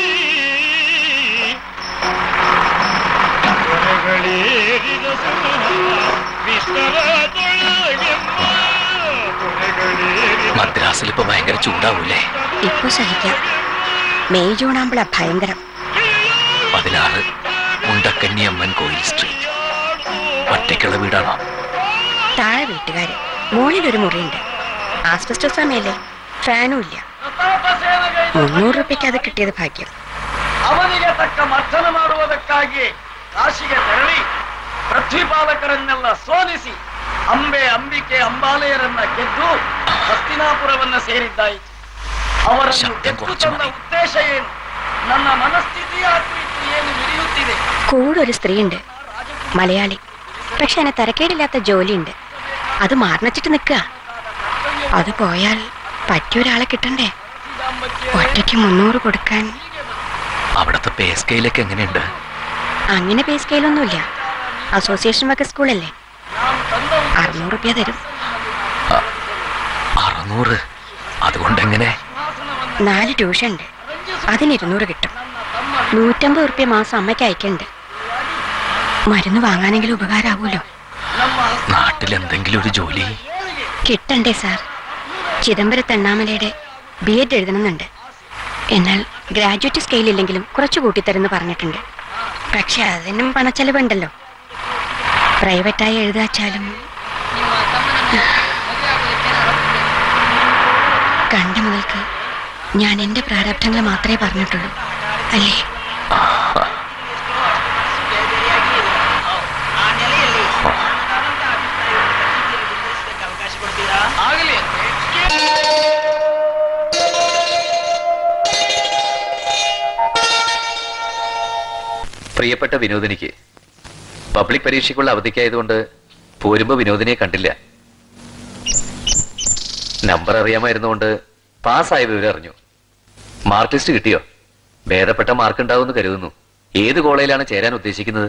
S4: മദ്രാസിൽ ഇപ്പൊ ഭയങ്കര ചൂടാവൂലേ?
S10: ഇപ്പൊ സഹിക്കാം. മെയ് ജൂണാകുമ്പോഴാ ഭയങ്കരം.
S4: 16 മുണ്ടക്കന്നിയമ്മൻ കോയിൽ സ്ട്രീറ്റ്. ഒറ്റയ്ക്കുള്ള വീടാണോ?
S10: താഴെ വീട്ടുകാര്, മുകളിലൊരു മുറിയുണ്ട്. ആസ്ബസ്റ്റോസ് സമയല്ലേ, ഫാനും ഇല്ല. 300 രൂപയ്ക്ക് അത് കിട്ടിയത് ഭാഗ്യം.
S12: ಅವನಿಗೆ ತಕ್ಕ ಮರ್ದನ ಮಾಡುವುದಕ್ಕಾಗಿ ಕಾಶಿಗೆ ತೆರಳಿ ಪೃಥ್ವಿಪಾಲಕರನ್ನೆಲ್ಲ ಸೋಲಿಸಿ ಅಂಬೆ ಅಂಬಿಕೆ ಅಂಬಾಲೆಯರನ್ನ ಗೆದ್ದು ಹಸ್ತಿನಾಪುರವನ್ನ ಸೇರಿದ್ದಾಯಿತು. ಅವರನ್ನು ಗೆದ್ದು ತಂದ ಉದ್ದೇಶ ಏನು? ನನ್ನ ಮನಸ್ಥಿತಿಯ ಕುರಿತು ಏನು ಮಿಡಿಯುತ್ತಿದೆ?
S10: കൂടെ ഒരു സ്ത്രീയുണ്ട്, മലയാളി. പക്ഷെ അതിനെ തരക്കേടില്ലാത്ത ജോലിയുണ്ട്. അത് മാറിച്ചിട്ട് നിൽക്കുക. അത് പോയാൽ പറ്റിയൊരാളെ കിട്ടണ്ടേ? ഒറ്റയ്ക്ക് 300 കൊടുക്കാൻ.
S4: അവിടുത്തെ പേ സ്കെയിലൊക്കെ എങ്ങനെയുണ്ട്?
S10: അങ്ങനെ പേ സ്കെയിലൊന്നുമില്ല. അസോസിയേഷൻ വക സ്കൂളല്ലേ. 600 രൂപ തരും.
S4: 600? അതുകൊണ്ട് എങ്ങനെ?
S10: 4 ട്യൂഷൻ ഉണ്ട്, അതിന് 200 കിട്ടും. 150 രൂപ മാസം അമ്മയ്ക്ക് അയക്കുന്നുണ്ട്. മരുന്ന് വാങ്ങാനെങ്കിലും ഉപകാരമാവൂലോ.
S4: നാട്ടിൽ എന്തെങ്കിലും ഒരു ജോലി
S10: കിട്ടണ്ടേ സാർ? ചിദംബരത്ത് അണ്ണാമലയുടെ BEd എഴുതണമെന്നുണ്ട്. എന്നാൽ ഗ്രാജുവേറ്റ് സ്കെയിലില്ലെങ്കിലും കുറച്ച് കൂട്ടിത്തരുന്ന് പറഞ്ഞിട്ടുണ്ട്. പക്ഷെ അതിനും പണച്ചെലവുണ്ടല്ലോ. പ്രൈവറ്റായി എഴുതാച്ചാലും. കണ്ട മുതൽക്ക് ഞാൻ എന്റെ പ്രാരബ്ധങ്ങൾ മാത്രമേ പറഞ്ഞിട്ടുള്ളൂ, അല്ലേ?
S4: പ്രിയപ്പെട്ട വിനോദിനിക്ക് പബ്ലിക് പരീക്ഷയ്ക്കുള്ള അവധിക്കായതുകൊണ്ട് പോരുമ്പോ വിനോദിനിയെ കണ്ടില്ല. നമ്പർ അറിയാമായിരുന്നുകൊണ്ട് പാസ്സായ വിവരം അറിഞ്ഞു. മാർക്ക് ലിസ്റ്റ് കിട്ടിയോ? ഭേദപ്പെട്ട മാർക്ക് ഉണ്ടാവുമെന്ന് കരുതുന്നു. ഏത് കോളേജിലാണ് ചേരാൻ ഉദ്ദേശിക്കുന്നത്?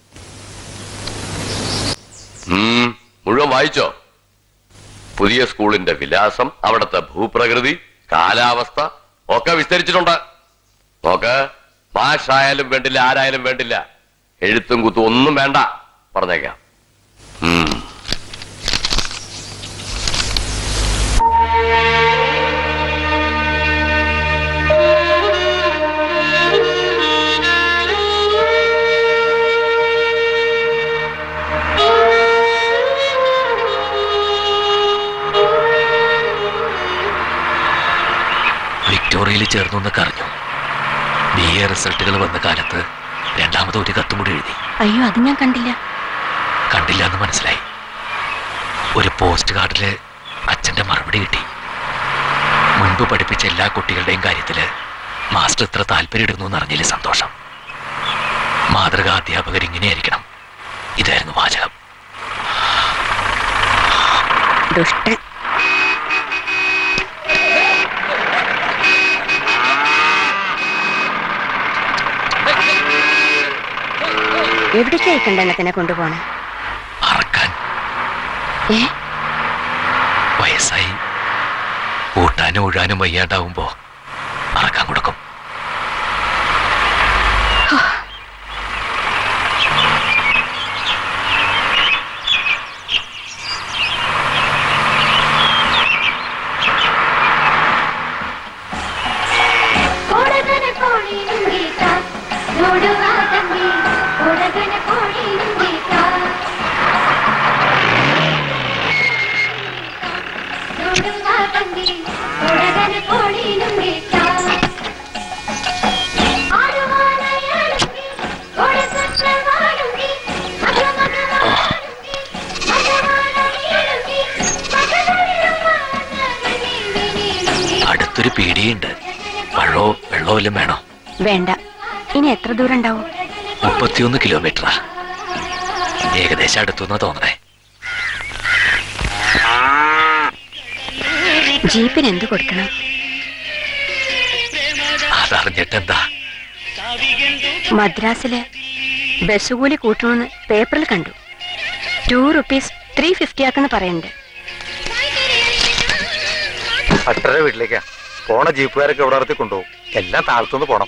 S13: മുഴുവൻ വായിച്ചോ? പുതിയ സ്കൂളിന്റെ വിലാസം, അവിടുത്തെ ഭൂപ്രകൃതി, കാലാവസ്ഥ ഒക്കെ വിസ്തരിച്ചിട്ടുണ്ട്. നോക്ക്, മാഷായാലും വേണ്ടില്ല, ആരായാലും വേണ്ടില്ല, എഴുത്തും കുത്തും ഒന്നും വേണ്ട, പറഞ്ഞേക്കാം.
S4: വിക്ടോറിയയിൽ ചേർന്നു എന്നൊക്കെ അറിഞ്ഞു. BA റിസൾട്ടുകൾ വന്ന കാലത്ത് രണ്ടാമത് ഒരു കത്തും കൂടി എഴുതി.
S10: അയ്യോ, അത് ഞാൻ കണ്ടില്ല.
S4: കണ്ടില്ല എന്ന് മനസ്സിലായി. ഒരു പോസ്റ്റ് കാർഡില് അച്ഛന്റെ മറുപടി കിട്ടി. മുൻപ് പഠിപ്പിച്ച എല്ലാ കുട്ടികളുടെയും കാര്യത്തില് മാസ്റ്റർ ഇത്ര താല്പര്യം ഇടുന്നു എന്നറിഞ്ഞതിൽ സന്തോഷം. മാതൃകാ അധ്യാപകർ ഇങ്ങനെയായിരിക്കണം. ഇതായിരുന്നു വാചകം.
S10: ദുഷ്ടൻ. എവിടേക്കായി കണ്ടെണ്ണത്തിനെ കൊണ്ടുപോണേ?
S4: വയസ്സായി ഊട്ടാനും ഉഴാനും വയ്യാണ്ടാവുമ്പോ അറക്കാൻ കൊടുക്കും. അടുത്തൊരു പീടിയുണ്ട്. പഴോ വെള്ളോ വല്ലതും വേണോ?
S10: വേണ്ട. ഇനി എത്ര ദൂരം ഉണ്ടാവും?
S4: 31 കിലോമീറ്ററാ. ഏകദേശം അടുത്തുനിന്ന് തോന്നണേ.
S10: ജീപ്പിന് എന്ത് കൊടുക്കണം?
S4: അതറിഞ്ഞിട്ടെന്താ?
S10: മദ്രാസില് ബസ് കൂലി കൂട്ടണമെന്ന് പേപ്പറിൽ കണ്ടു. 2 rupees 350 ആക്കെന്ന് പറയുന്നുണ്ട്.
S8: ഭട്ടരുടെ വീട്ടിലേക്കാ പോണ ജീപ്പുകാരൊക്കെ ഇവിടെ നിർത്തി കൊണ്ടുപോകും. എല്ലാം താഴത്തുനിന്ന് പോണം.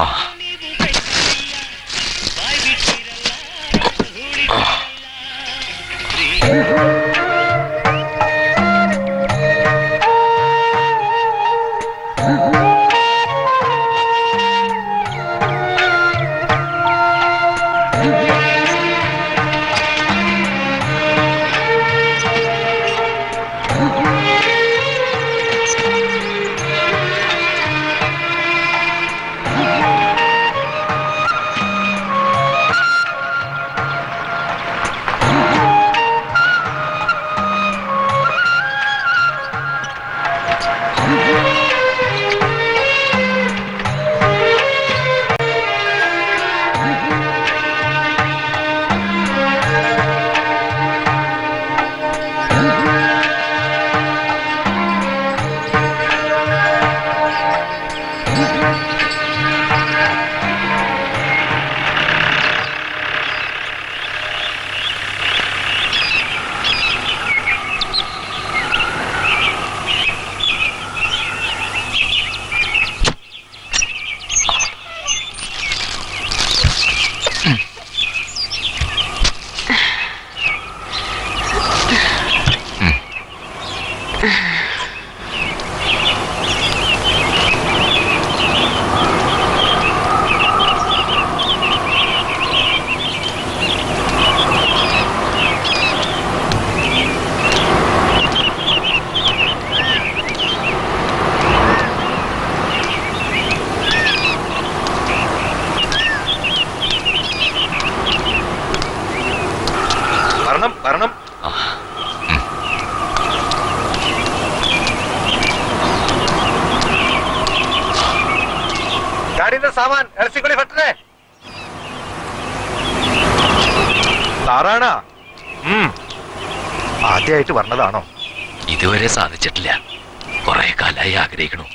S8: ആദ്യമായിട്ട് പറഞ്ഞതാണോ?
S4: ഇതുവരെ സാധിച്ചിട്ടില്ല. കുറെ കാലമായി ആഗ്രഹിക്കണു.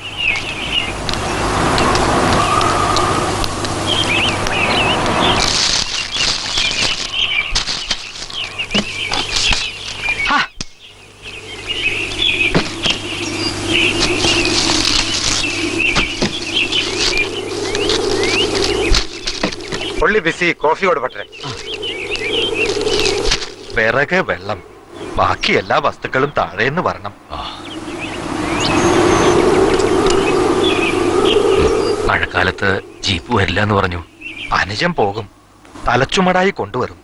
S8: പുള്ളി ബിസി, കോഫി കൊടുപ്പട്ടെ. വിറക്, വെള്ളം, ബാക്കി എല്ലാ വസ്തുക്കളും താഴേന്ന് വരണം.
S4: മഴക്കാലത്ത് ജീപ്പ് വരില്ല എന്ന് പറഞ്ഞു.
S8: അനുജം പോകും, തലച്ചുമടായി കൊണ്ടുവരും.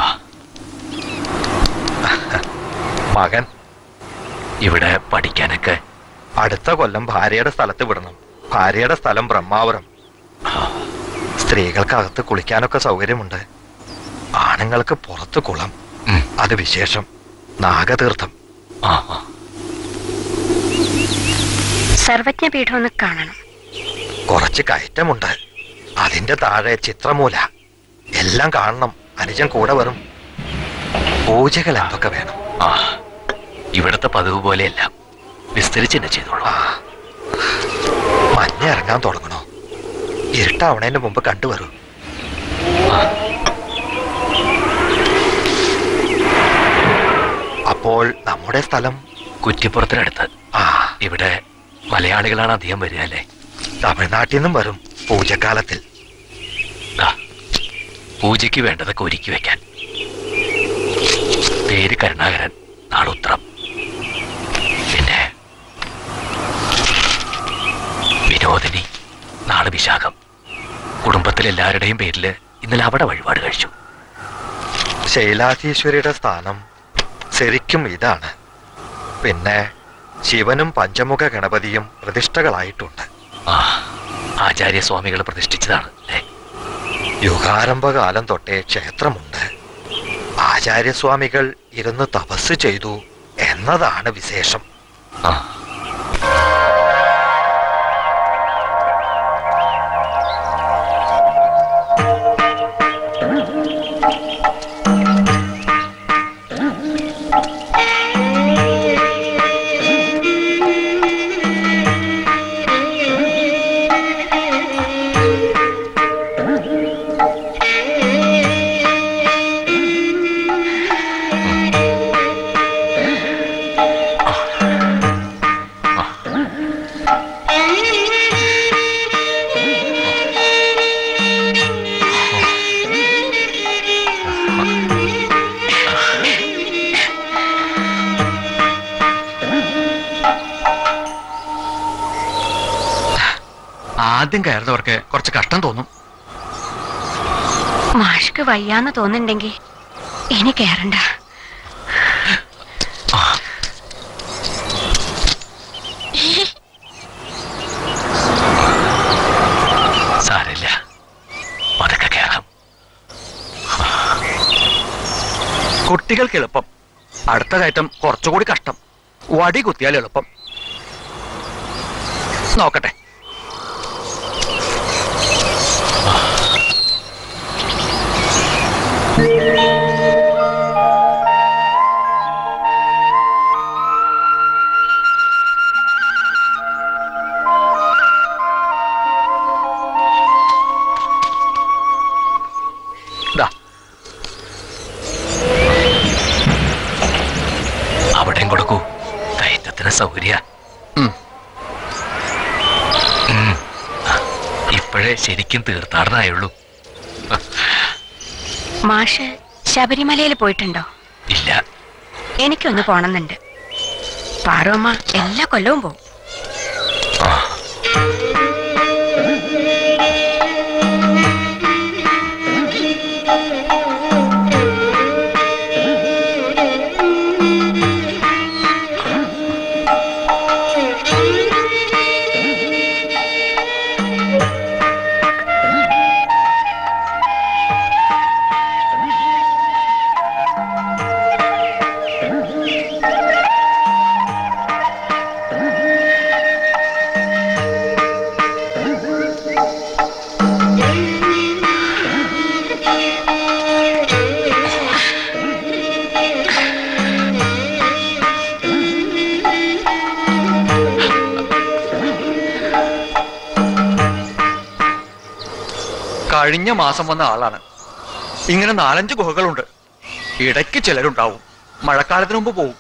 S8: മകൻ
S4: ഇവിടെ പഠിക്കാനൊക്കെ
S8: അടുത്ത കൊല്ലം ഭാര്യയുടെ സ്ഥലത്ത് വിടണം. ഭാര്യയുടെ സ്ഥലം ബ്രഹ്മാവരം. സ്ത്രീകൾക്ക് കുളിക്കാനൊക്കെ സൗകര്യമുണ്ട്. ആണുങ്ങൾക്ക് പുറത്ത് കുളം. അത് വിശേഷം. നാഗതീർത്ഥം.
S10: സർവജ്ഞപീഠം ഒന്ന് കാണണം.
S8: കുറച്ച് കയറ്റമുണ്ട്. അതിന്റെ താഴെ ചിത്രമൂല. എല്ലാം കാണണം. അനുജൻ കൂടെ വരും. പൂജകൾ എന്തൊക്കെ വേണം.
S4: ഇവിടത്തെ പതിവ് പോലെയെല്ലാം വിസ്തരിച്ചെന്നെ ചെയ്തോളൂ.
S8: മഞ്ഞ ഇറങ്ങാൻ തുടങ്ങണോ? ഇരുട്ടാവണേന് മുമ്പ് കണ്ടുവരൂ. അപ്പോൾ നമ്മുടെ സ്ഥലം
S4: കുറ്റിപ്പുറത്തിനടുത്ത്. ഇവിടെ മലയാളികളാണ് അധികം വരിക അല്ലേ?
S8: തമിഴ്നാട്ടിൽ നിന്നും വരും പൂജക്കാലത്തിൽ.
S4: പൂജയ്ക്ക് വേണ്ടതൊക്കെ ഒരുക്കി വെക്കാൻ. പേര് കരുണാകരൻ, നാളുത്രം. പിന്നെ വിനോദിനി, നാള് വിശാഖം. കുടുംബത്തിലെല്ലാവരുടെയും പേരില് ഇന്നലെ അവിടെ വഴിപാട് കഴിച്ചു.
S8: ശൈലാധീശ്വരിയുടെ സ്ഥാനം ശരിക്കും ഇതാണ്. പിന്നെ ശിവനും പഞ്ചമുഖ ഗണപതിയും പ്രതിഷ്ഠകളായിട്ടുണ്ട്.
S4: ആചാര്യസ്വാമികൾ പ്രതിഷ്ഠിച്ചതാണ് അല്ലേ?
S8: യുഗാരംഭകാലം തൊട്ടേ ക്ഷേത്രമുണ്ട്. ആചാര്യസ്വാമികൾ ഇരുന്ന് തപസ് ചെയ്തു എന്നതാണ് വിശേഷം.
S14: ആദ്യം കയറുന്നവർക്ക് കുറച്ച് കഷ്ടം തോന്നും.
S10: മാഷ്ക്ക് വയ്യാന്ന് തോന്നുന്നുണ്ടെങ്കിൽ ഇനി കയറണ്ട.
S4: സാരില്ല, അതൊക്കെ കയറാം.
S14: കുട്ടികൾക്ക് എളുപ്പം, അടുത്ത കയറ്റം കുറച്ചുകൂടി കഷ്ടം. വടി കുത്തിയാൽ എളുപ്പം. നോക്കട്ടെ.
S4: അവിടെയും കൊടുക്കൂ, കയറ്റത്തിന് സൗകര്യ. ഇപ്പോഴേ ശരിക്കും തീർത്ഥാടനമായുള്ളൂ.
S10: മാഷ് ശബരിമലയിൽ പോയിട്ടുണ്ടോ?
S4: ഇല്ല.
S10: എനിക്കൊന്ന് പോണമെന്നുണ്ട്. പാറുമ്മ എല്ലാ കൊല്ലവും പോവും.
S14: കഴിഞ്ഞ മാസം വന്ന ആളാണ്. ഇങ്ങനെ 4-5 ഗുഹകളുണ്ട്. ഇടയ്ക്ക് ചിലരുണ്ടാവും. മഴക്കാലത്തിന് മുമ്പ് പോവും.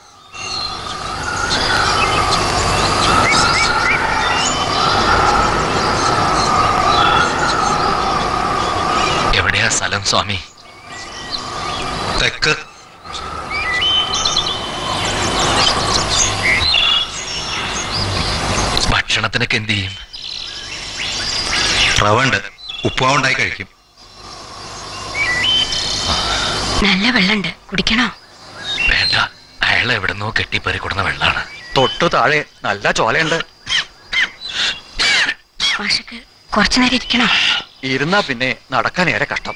S4: എവിടെയാ സ്ഥലം സ്വാമി?
S8: തെക്ക്.
S4: ഭക്ഷണത്തിനൊക്കെ എന്ത് ചെയ്യും?
S8: റവണ്ട് ഉപ്പാവുണ്ടായി കഴിക്കും.
S10: നല്ല വെള്ളമുണ്ട്, കുടിക്കണോ?
S4: വേണ്ട, അയാൾ എവിടെന്നോ കെട്ടിപ്പറി കൊടുന്ന വെള്ളാണ്.
S14: തൊട്ടു താഴെ നല്ല ചോലയുണ്ട്.
S10: മാഷക്ക് കുറച്ചു നേരം ഇരിക്കണോ?
S14: ഇരുന്നാ പിന്നെ നടക്കാൻ ഏറെ കഷ്ടം.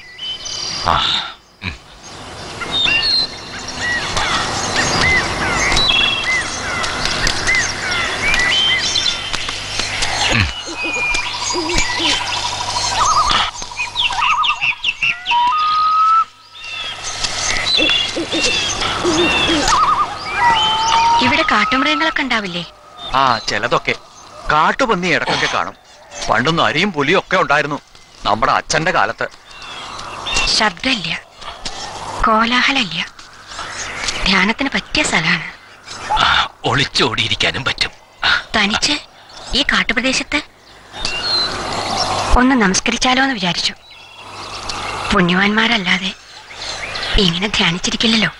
S10: ഇവിടെ കാട്ടുമൃഗങ്ങളൊക്കെ ഉണ്ടാവില്ലേ?
S14: ചിലതൊക്കെ. കാട്ടുപന്നി ഇടക്കൊക്കെ കാണും. പണ്ടൊന്നും അരിയും പുലിയും ഒക്കെ ഉണ്ടായിരുന്നു നമ്മുടെ അച്ഛന്റെ കാലത്ത്.
S10: ശബ്ദമില്ല, കോലാഹലമില്ല. ധ്യാനത്തിന് പറ്റിയ സ്ഥലമാണ്.
S4: ഒളിച്ചോടിയിരിക്കാനും പറ്റും.
S10: തനിച്ച് ഈ കാട്ടുപ്രദേശത്ത് ഒന്ന് നമസ്കരിച്ചാലോ എന്ന് വിചാരിച്ചു. പുണ്യവാന്മാരല്ലാതെ ഇങ്ങനെ ധ്യാനിച്ചിരിക്കില്ലല്ലോ.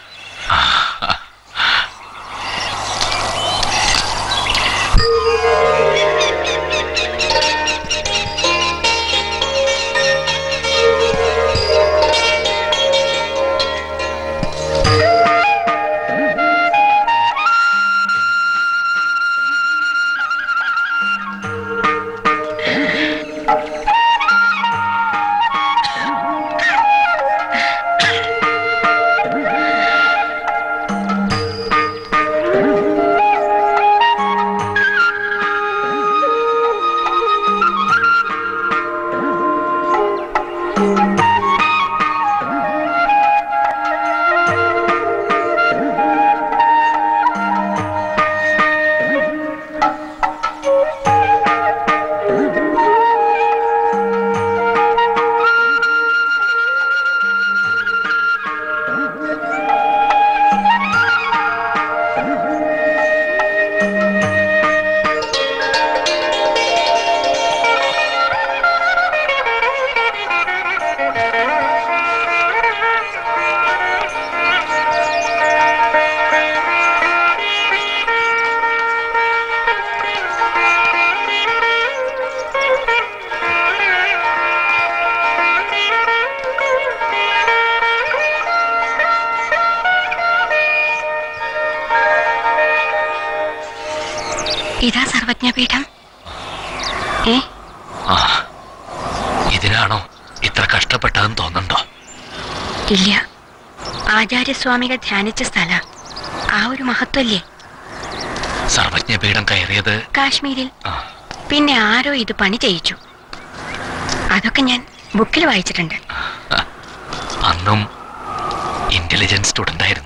S10: ഇതാ സർവജ്ഞപീഠം.
S4: ഇതിനാണോ ഇത്ര കഷ്ടപ്പെട്ടതെന്ന് തോന്നുന്നുണ്ടോ?
S10: ഇല്ല, ആചാര്യസ്വാമികൾ ധ്യാനിച്ച സ്ഥല. ആ ഒരു മഹത്വല്ലേ.
S4: സർവജ്ഞപീഠം കയറിയത്
S10: കാശ്മീരിൽ. പിന്നെ ആരോ ഇത് പണി ചെയ്യിച്ചു. അതൊക്കെ ഞാൻ ബുക്കിൽ വായിച്ചിട്ടുണ്ട്.
S4: അന്നും ഇന്റലിജൻസ് സ്റ്റുഡന്റ് ആയിരുന്നു.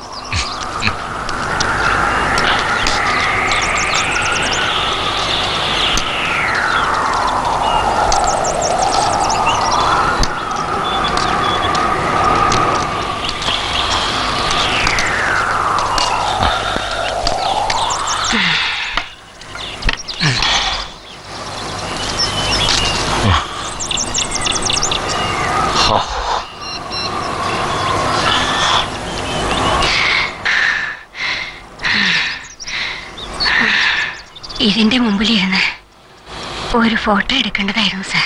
S10: ഇതിന്റെ മുമ്പിലിരുന്ന് ഒരു ഫോട്ടോ എടുക്കേണ്ടതായിരുന്നു സാർ.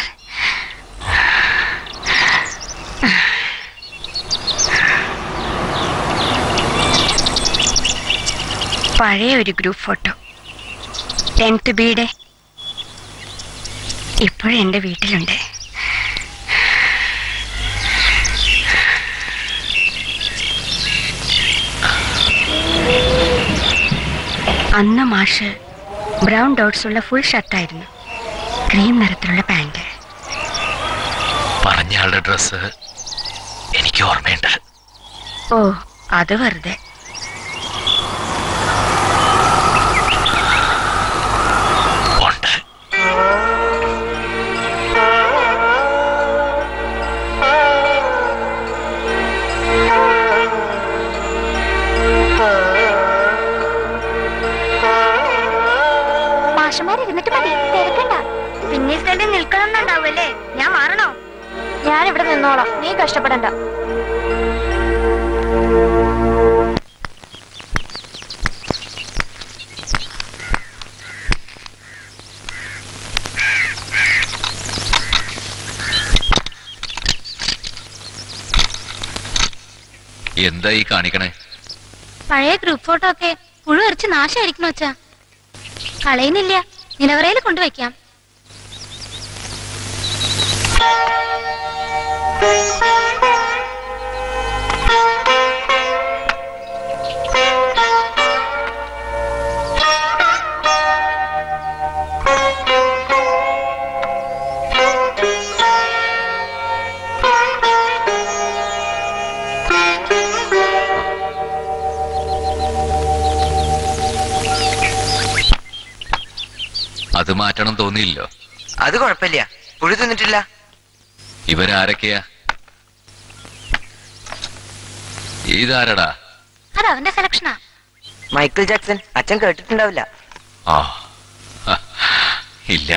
S10: പഴയ ഒരു ഗ്രൂപ്പ് ഫോട്ടോ, 10th ബിയുടെ. ഇപ്പോഴും എൻ്റെ വീട്ടിലുണ്ട്. അന്ന് മാഷ് ബ്രൗൺ ഡോട്ട്സ് ഉള്ള ഫുൾ ഷർട്ടായിരുന്നു, ക്രീം നിറത്തിലുള്ള പാൻറ്.
S4: പറഞ്ഞയാളുടെ ഡ്രസ്സ് എനിക്ക് ഓർമ്മയുണ്ട്.
S10: ഓ, അത് വെറുതെ.
S3: നിൽക്കണമെന്നുണ്ടാവല്ലേ? ഞാൻ മാറണോ? ഞാൻ ഇവിടെ നിന്നോളാം, നീ കഷ്ടപ്പെടണ്ട.
S4: എന്താ ഈ കാണിക്കണേ?
S5: പഴയ ഗ്രൂപ്പ് ഫോട്ടോ ഒക്കെ പുഴു അരിച്ച് നാശമായിരിക്കണോ വെച്ചാ? കളയുന്നില്ല, നിലവറയിൽ കൊണ്ടുവയ്ക്കാം.
S4: അത് മാറ്റണം തോന്നിയില്ലോ?
S15: അത് കുഴപ്പമില്ല, പുഴു തിന്നിട്ടില്ല.
S4: ഇവരാരൊക്കെയാ? ഇതാരടാ?
S5: അത് അവന്റെ സെലക്ഷനാ.
S15: Michael Jackson. അച്ഛൻ കേട്ടിട്ടുണ്ടാവില്ല.
S4: ആ, ഇല്ല.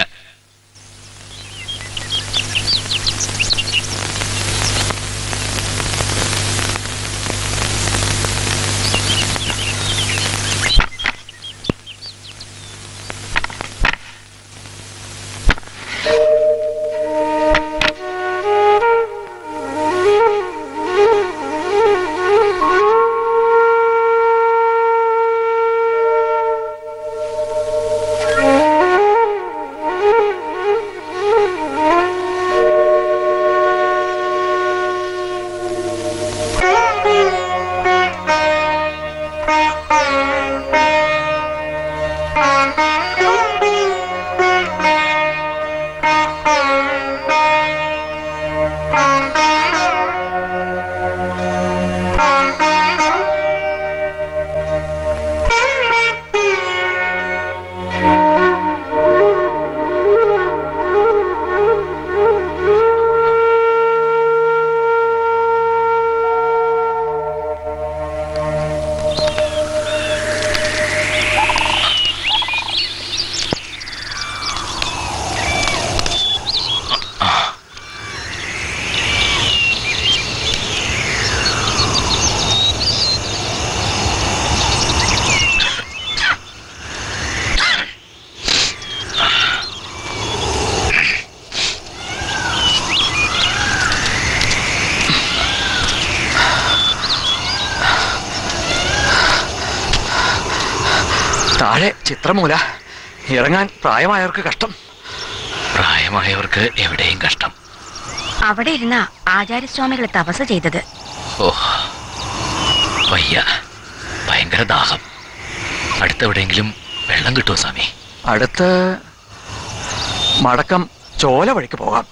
S14: താഴെ ചിത്രമൂല. ഇറങ്ങാൻ പ്രായമായവർക്ക് കഷ്ടം.
S4: പ്രായമായവർക്ക് എവിടെയും കഷ്ടം.
S10: അവിടെ ഇരുന്ന ആചാര്യസ്വാമികൾ തപസ് ചെയ്തത്.
S4: ഓ വയ്യ, ഭയങ്കര ദാഹം. അടുത്തെവിടെയെങ്കിലും വെള്ളം കിട്ടുമോ സ്വാമി?
S14: അടുത്ത് മടക്കം ചോല വഴിക്ക് പോകാം.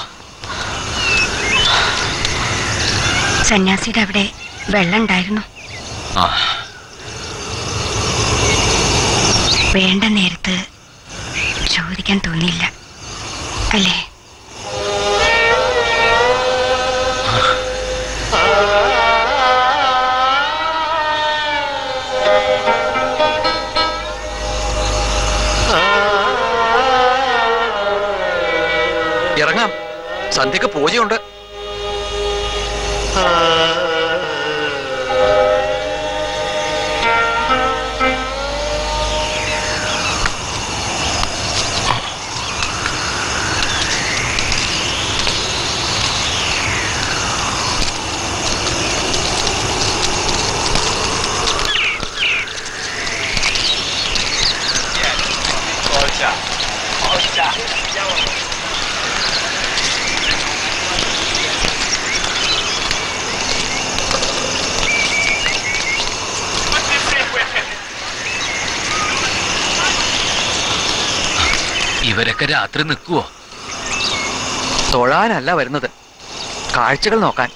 S10: സന്യാസിയുടെ അവിടെ വെള്ളം ഉണ്ടായിരുന്നു. വേണ്ട നേരത്ത് ചോദിക്കാൻ തോന്നിയില്ല അല്ലേ?
S14: ഇറങ്ങാം, സന്ധ്യക്ക് പൂജയുണ്ട്.
S4: ഇവരൊക്കെ രാത്രി നിൽക്കുവോ?
S14: തൊഴാനല്ല വരുന്നത്, കാഴ്ചകൾ നോക്കാൻ.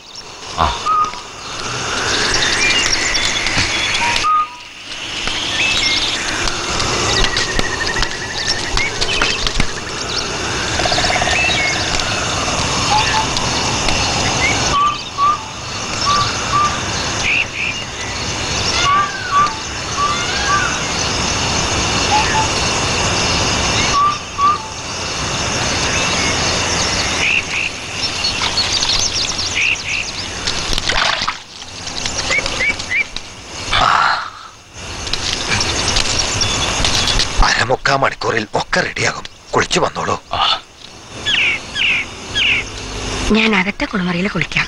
S16: മണിക്കൂറിൽ ഒക്കെ റെഡിയാകും. കുളിച്ചു വന്നോളൂ.
S10: ഞാൻ അകത്തെ കുളിമുറിയിൽ കുളിക്കാം.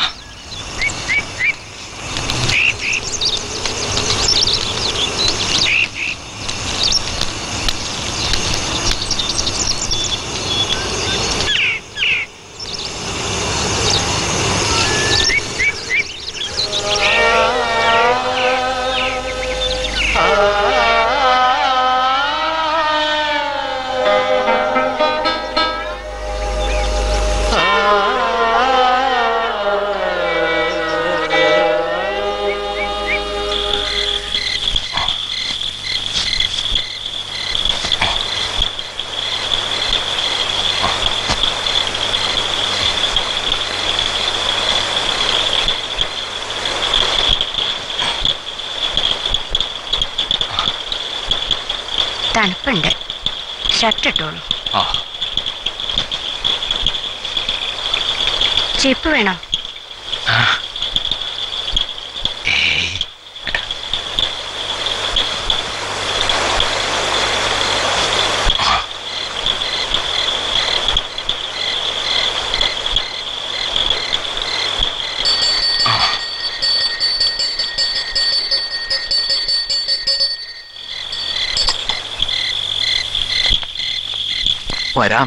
S10: തണുപ്പുണ്ട്, ഷർട്ട് ഇട്ടോളൂ. ചിപ്പ് വേണോ?
S14: വരാം.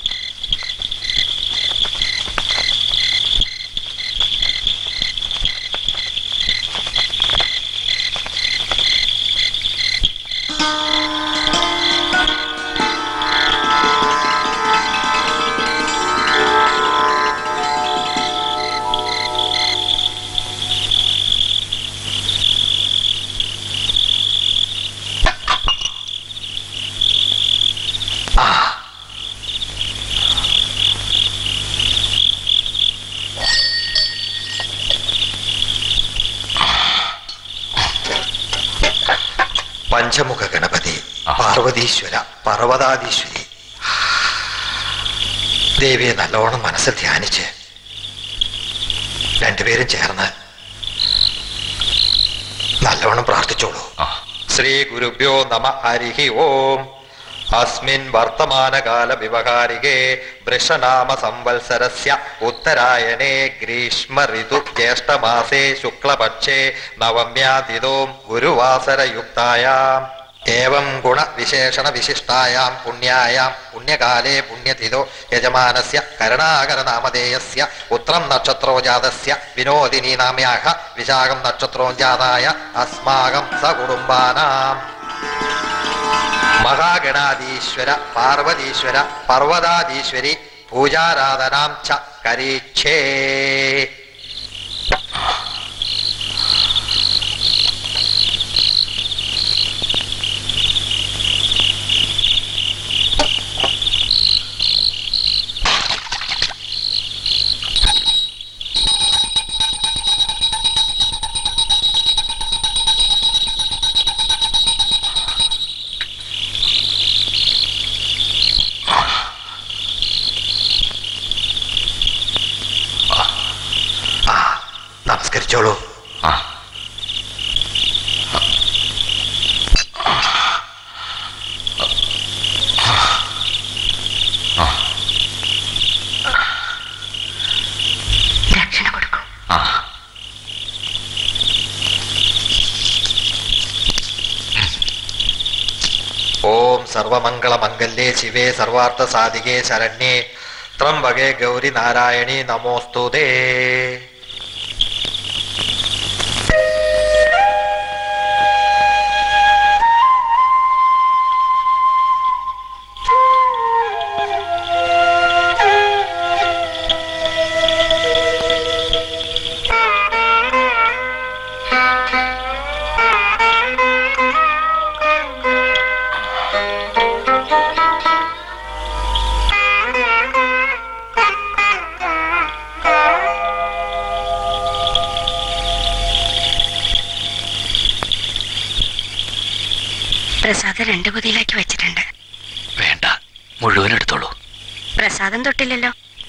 S16: പഞ്ചമുഖ ഗണപതി, പാർവതീശ്വര, പർവ്വതാധീശ്വരി ദേവിയെ നല്ലോണം മനസ്സിൽ ധ്യാനിച്ച് രണ്ടുപേരും ചേർന്ന് നല്ലോണം പ്രാർത്ഥിച്ചോളൂ. ശ്രീ ഗുരുഭ്യോ നമ ഹരിഹി ഓം. അസ്മിൻ വർത്തമാനകാല വിവഹാരികേ വൃഷനാമ സംവത്സരസ്യ ഉത്തരായണേ ഗ്രീഷ്മ ഋതു ജ്യേഷ്ഠമാസേ ശുക്ലപക്ഷേ നവമ്യാതിഥോ ഗുരുവാസരയുക്തായാം ഏവം ഗുണവിശേഷണ വിശിഷ്ടായാം പുണ്യായാം പുണ്യകാലേ പുണ്യതിഥോ യജമാനസ്യ കരുണാകരനാമധേയസ്യ ഉത്രം നക്ഷത്രോ ജാതസ്യ വിനോദിനി നാമ്യാഹ വിശാഖം നക്ഷത്രോ ജാതായ അസ്മാകം സകുടുംബാനാം മഹാഗണാധീശ്വര പാർവതീശ്വര പർവ്വതാധീശ്വരി പൂജാരാധനാം ച കരീക്ഷേ. നമസ്കരിച്ചോളൂ.
S10: ദക്ഷിണ കൊടുക്കും.
S16: ഓം സർവമംഗളമംഗല്യേ ശിവേ സർവാർത്ഥ സാധികേ ശരണ്യേ ത്രംബകേ ഗൗരി നാരായണി നമോസ്തുതേ.
S10: പ്രസാദം 2 പൊതിയിലാക്കി വെച്ചിട്ടുണ്ട്.
S4: വേണ്ട, മുഴുവൻ എടുത്തോളൂ.
S10: പ്രസാദം തൊട്ടില്ലല്ലോ.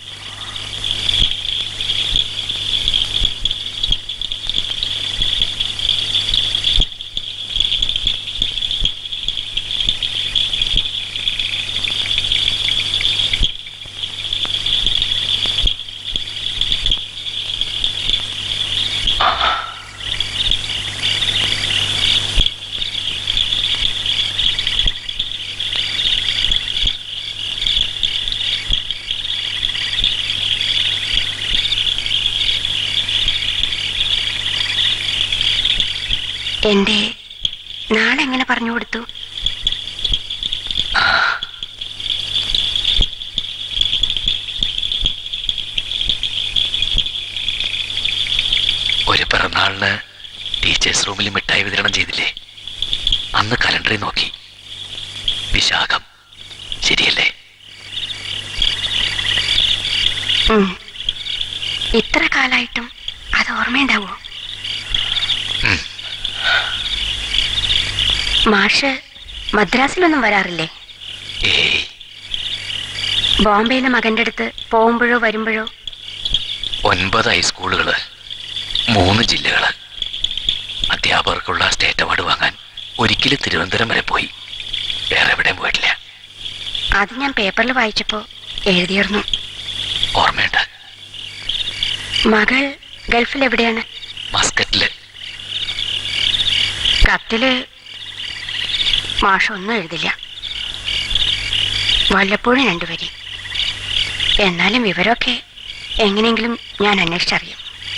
S10: എന്റെ നാളെങ്ങനെ പറഞ്ഞു കൊടുത്തു?
S4: ഒരു പിറന്നാളിന് ടീച്ചേഴ്സ് റൂമിൽ മിഠായി വിതരണം ചെയ്തില്ലേ? അന്ന് കലണ്ടറിൽ നോക്കി. വിശാഖം ശരിയല്ലേ?
S10: ഇത്ര കാലായിട്ടും അത് ഓർമ്മയുണ്ടാവോ? മാഷ് മദ്രാസിലൊന്നും വരാറില്ലേ? ബോംബെയിലെ മകന്റെ അടുത്ത് പോകുമ്പോഴോ വരുമ്പോഴോ?
S4: 9 ഹൈസ്കൂളുകള്, 3 ജില്ലകള്. അധ്യാപകർക്കുള്ള സ്റ്റേറ്റ് അവാർഡ് വാങ്ങാൻ ഒരിക്കലും തിരുവനന്തപുരം വരെ പോയി. വേറെ എവിടെയും പോയിട്ടില്ല.
S10: അത് ഞാൻ പേപ്പറിൽ വായിച്ചപ്പോ എഴുതിയിരുന്നു.
S4: ഓർമ്മയുണ്ട്.
S10: മകൾ ഗൾഫിൽ എവിടെയാണ്?
S4: മസ്കറ്റില്.
S10: കത്തില് മാഷൊന്നും എഴുതില്ല. വല്ലപ്പോഴും 2 വരി. എന്നാലും വിവരമൊക്കെ എങ്ങനെയെങ്കിലും ഞാൻ അന്വേഷിച്ചറിയും.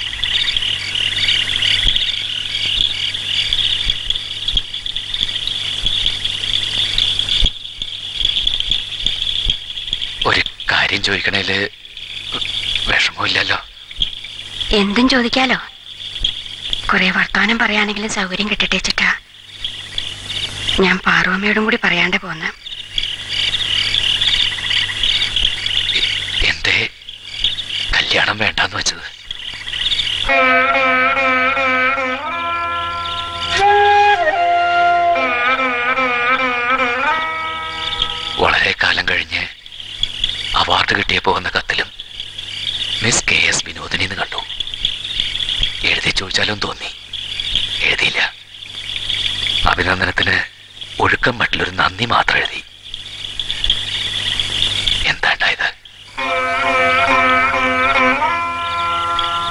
S4: ഒരു കാര്യം ചോദിക്കണേല് വിഷമമില്ലല്ലോ?
S10: എന്തും ചോദിക്കാലോ. കുറെ വർത്തമാനം പറയാനെങ്കിലും സൗകര്യം കിട്ടട്ടെ ചിട്ടാ ഞാൻ പാർവമ്മയോടും കൂടി പറയാണ്ട് പോന്ന്.
S4: എന്തേ കല്യാണം വേണ്ടാന്ന് വെച്ചത്? വളരെ കാലം കഴിഞ്ഞ് അവാർഡ് കിട്ടിയപ്പോ വന്ന കത്തിലും മിസ് KS വിനോദിനിന്ന് കണ്ടു. എഴുതി ചോദിച്ചാലും തോന്നി. എഴുതിയില്ല. അഭിനന്ദനത്തിന് ഒഴുക്കം മറ്റുള്ളൊരു നന്ദി മാത്രം എഴുതി. എന്താ ഉണ്ടായത്?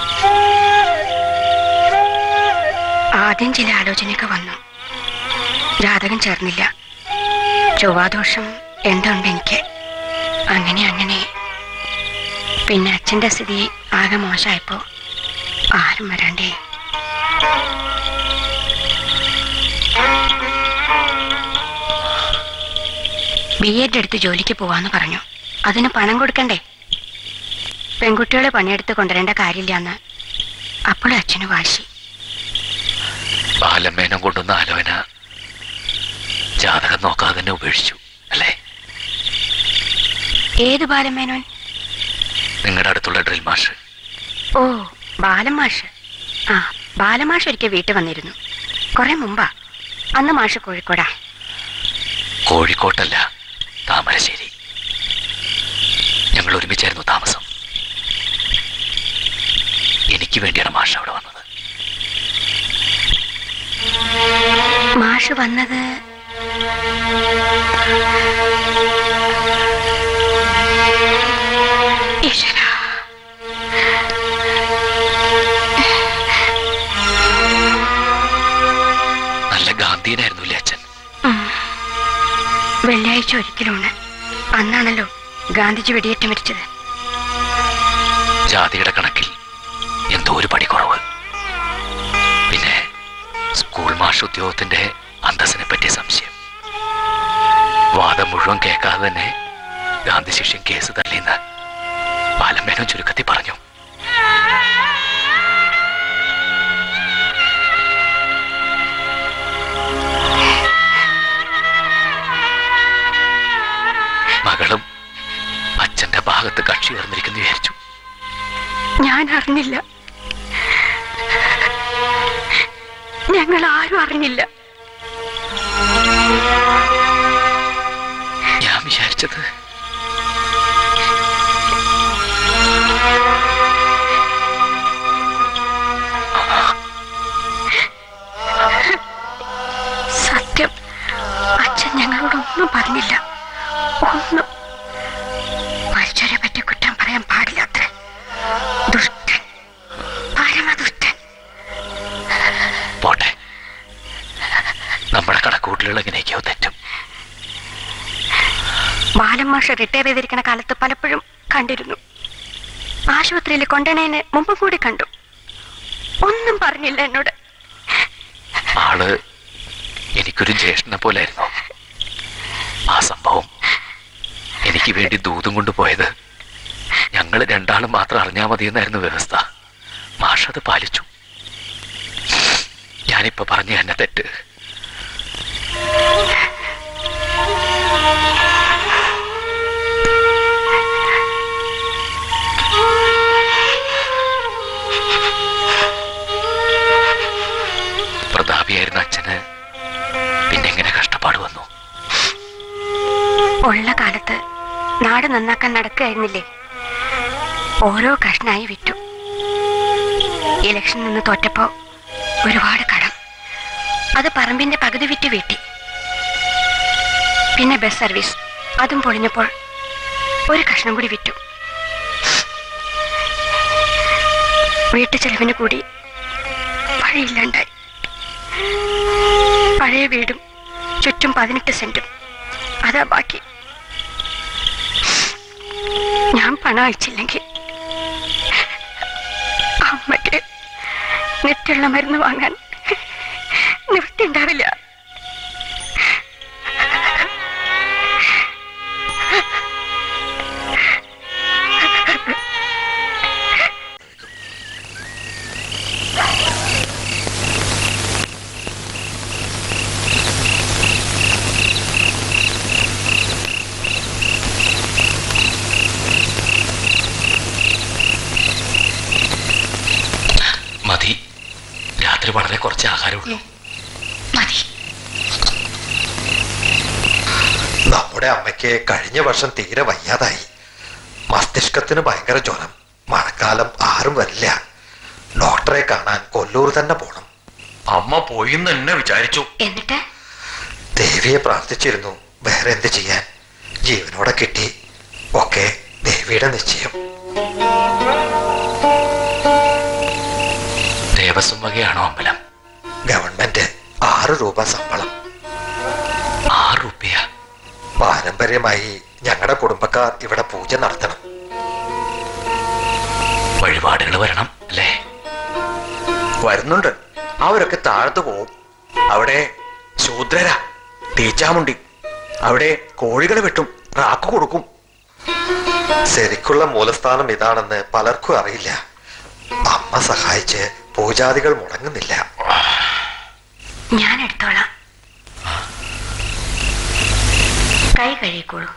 S10: ആദ്യം ചില ആലോചനയൊക്കെ വന്നു. ജാതകം ചേർന്നില്ല. ചൊവ്വാദോഷം എന്തുണ്ട് എനിക്ക്. അങ്ങനെ പിന്നെ അച്ഛൻ്റെ സ്ഥിതി ആകെ മോശമായപ്പോ ആരും വരാണ്ടേ. B.Ed എടുത്ത് ജോലിക്ക് പോവാന്ന് പറഞ്ഞു. അതിന് പണം കൊടുക്കണ്ടേ? പെൺകുട്ടികളെ പണിയെടുത്ത് കൊണ്ടുവരേണ്ട കാര്യമില്ലാന്ന് അപ്പോഴും അച്ഛന് വാശി.
S4: ബാലമ്മേനം കൊണ്ടുവന്ന ആലോചന ജാതകം നോക്കാതെ തന്നെ ഉപേക്ഷിച്ചു അല്ലേ?
S10: ഏത് ബാലമേനോൻ?
S4: നിങ്ങളുടെ അടുത്തുള്ള ഡ്രിൽ മാഷ്.
S10: ഓ, ബാലമാഷ്. ആ, ബാലമാഷ് ഒരിക്കൽ വീട്ടിൽ വന്നിരുന്നു. കുറെ മുമ്പാ. അന്ന് മാഷ് കോഴിക്കോടാ.
S4: കോഴിക്കോട്ടല്ല, താമരശ്ശേരി. ഞങ്ങൾ ഒരുമിച്ചായിരുന്നു താമസം. എനിക്ക് വേണ്ടിയാണ് മാഷ് അവിടെ വന്നത്.
S10: മാഷ് വന്നത്
S4: നല്ല ഗാന്ധിയനായിരുന്നില്ലേ അച്ഛൻ?
S10: വെള്ളിയാഴ്ച ഒരിക്കലുമാണ്. അന്നാണല്ലോ ഗാന്ധിജി വെടിയേറ്റ് മരിച്ചത്.
S4: ജാതിയുടെ കണക്കിൽ എന്തോ ഒരു പടി കുറവ്. പിന്നെ സ്കൂൾ മാഷ് ഉദ്യോഗത്തിന്റെ അന്തസ്സിനെ പറ്റിയ സംശയം. വാദം മുഴുവൻ കേൾക്കാതെ തന്നെ ഗാന്ധി ശിഷ്യൻ കേസ് തള്ളിയെന്ന് ബാലമേനോൻ ചുരുക്കത്തിൽ പറഞ്ഞു. മകളും അച്ഛന്റെ ഭാഗത്ത് കക്ഷി ചേർന്നിരിക്കുന്നു വിചാരിച്ചു.
S10: ഞാൻ അറിഞ്ഞില്ല. ഞങ്ങൾ ആരും അറിഞ്ഞില്ല.
S4: ഞാൻ വിചാരിച്ചത്
S10: സത്യം, അച്ഛൻ ഞങ്ങളോടൊന്നും പറഞ്ഞില്ല. ഒന്നും. മരിച്ചവരെ പറ്റി കുറ്റം പറയാൻ പാടില്ലാത്ര. ദുഷ്ടൻ, പരമദുഷ്ടൻ.
S4: പോട്ടെ, നമ്മുടെ കണക്കൂട്ടലുകൾ എങ്ങനെയൊക്കെയോ തെറ്റും.
S10: ബാലമാഷ റിട്ടയർ ചെയ്തിരിക്കുന്ന കാലത്ത് പലപ്പോഴും കണ്ടിരുന്നു. ആശുപത്രിയിൽ കൊണ്ടുവന്നതിന് മുമ്പും കൂടി കണ്ടു. ഒന്നും പറഞ്ഞില്ല എന്നോട്.
S4: ആള് എനിക്കൊരു ജ്യേഷ്ഠനെ പോലായിരുന്നു. ആ സംഭവം എനിക്ക് വേണ്ടി ദൂതും കൊണ്ടുപോയത് ഞങ്ങൾ രണ്ടാളും മാത്രം അറിഞ്ഞാൽ മതിയെന്നായിരുന്നു വ്യവസ്ഥ. മാഷത് പാലിച്ചു. ഞാനിപ്പോ പറഞ്ഞ എന്നെ തെറ്റ്. പ്രതാപിയായിരുന്ന അച്ഛന് പിന്നെ എങ്ങനെ കഷ്ടപ്പാട് വന്നു?
S10: ഉള്ള കാലത്ത് നാട് നന്നാക്കാൻ നടക്കുകയായിരുന്നില്ലേ? ഓരോ കഷ്ണായി വിറ്റു. ഇലക്ഷൻ നിന്ന് തോറ്റപ്പോ ഒരുപാട് കടം. അത് പറമ്പിന്റെ പകുതി വിറ്റ് വീട്ടി. പിന്നെ ബസ് സർവീസ്, അതും പൊളിഞ്ഞപ്പോൾ ഒരു കഷ്ണം കൂടി വിറ്റു. വീട്ടു ചെലവിന് കൂടി വഴിയില്ലാണ്ടായി. പഴയ വീടും ചുറ്റും 18 സെന്റും, അതാ ബാക്കി. ഞാൻ പണം അയച്ചില്ലെങ്കിൽ അമ്മയ്ക്ക് നെറ്റുള്ള മരുന്ന് വാങ്ങാൻ നിവൃത്തി ഉണ്ടാവില്ല.
S4: മതി, രാത്രി വളരെ കുറച്ച് ആഹാരമുള്ളൂ.
S5: മതി.
S16: നമ്മുടെ അമ്മയ്ക്ക് കഴിഞ്ഞ വർഷം തീരെ വയ്യാതായി. മസ്തിഷ്കത്തിന് ഭയങ്കര ജ്വരം. മഴക്കാലം ആരും വരില്ല. ഡോക്ടറെ കാണാൻ കൊല്ലൂർ തന്നെ പോണം.
S14: അമ്മ പോയിന്ന് എന്നെ വിചാരിച്ചു.
S10: എന്നിട്ട്
S16: ദേവിയെ പ്രാർത്ഥിച്ചിരുന്നു. വേറെ എന്ത് ചെയ്യാൻ? ജീവനോടെ കിട്ടി. ഒക്കെ ദേവിയുടെ നിശ്ചയം.
S4: ദേവസ്വം വകയാണോ അമ്പലം?
S16: ഗവൺമെന്റ് 6 രൂപ ശമ്പളം.
S4: കുപ്പിയ.
S16: പാരമ്പര്യമായി ഞങ്ങളുടെ കുടുംബക്കാർ ഇവിടെ പൂജ നടത്തണം.
S4: വഴിപാടുകൾ വരണം അല്ലേ?
S14: വരുന്നുണ്ട്. അവരൊക്കെ താഴത്ത് പോവും. അവിടെ ശൂദ്രരാ, തീച്ചാമുണ്ടി. അവിടെ കോഴികളെ വെട്ടും, റാക്ക് കൊടുക്കും.
S16: ശരിക്കുള്ള മൂലസ്ഥാനം ഇതാണെന്ന് പലർക്കും അറിയില്ല. അമ്മ സഹായിച്ച് പൂജാദികൾ മുടങ്ങുന്നില്ല.
S10: ഞാൻ എടുത്തോളാം. കൈ കഴിക്കോളൂ.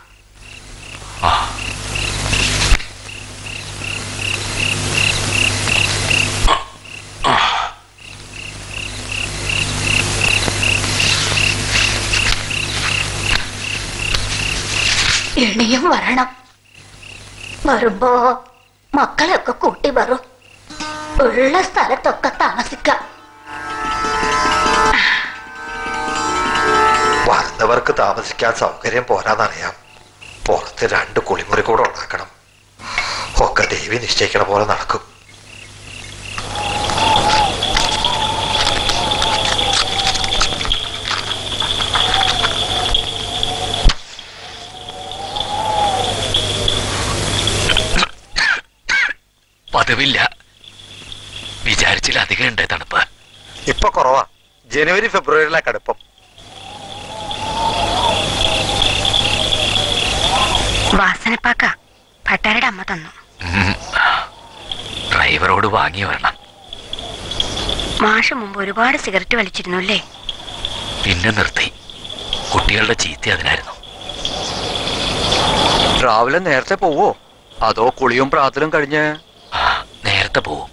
S2: ഇണിയും വരണം. വരുമ്പോ മക്കളെയൊക്കെ കൂട്ടി വരും. ഉള്ള സ്ഥലത്തൊക്കെ താമസിക്കാം.
S16: വരുന്നവർക്ക് താമസിക്കാൻ സൗകര്യം പോരാന്നറിയാം. പുറത്ത് 2 കുളിമുറി കൂടെ ഉണ്ടാക്കണം. ഒക്കെ ദേവി നിശ്ചയിക്കണ പോലെ നടക്കും.
S4: പതിവില്ല. വിചാരിച്ചിലധികം ഉണ്ട് തണുപ്പ്.
S16: ഇപ്പൊ കുറവാ. ജനുവരി ഫെബ്രുവരിയിലെ കടുപ്പം.
S10: വാസനപ്പാക്ക ഭട്ടാരുടെ അമ്മ തന്നു.
S4: ഡ്രൈവറോട് വാങ്ങി വരണം.
S10: മാഷ് മുമ്പ് ഒരുപാട് സിഗരറ്റ് വലിച്ചിരുന്നു അല്ലേ?
S4: പിന്നെ നിർത്തി. കുട്ടികളുടെ ചീത്ത അതിനായിരുന്നു.
S14: രാവിലെ നേരത്തെ പോവോ അതോ കുളിയും പ്രാർത്ഥനയും കഴിഞ്ഞ്?
S4: നേരത്തെ പോവും.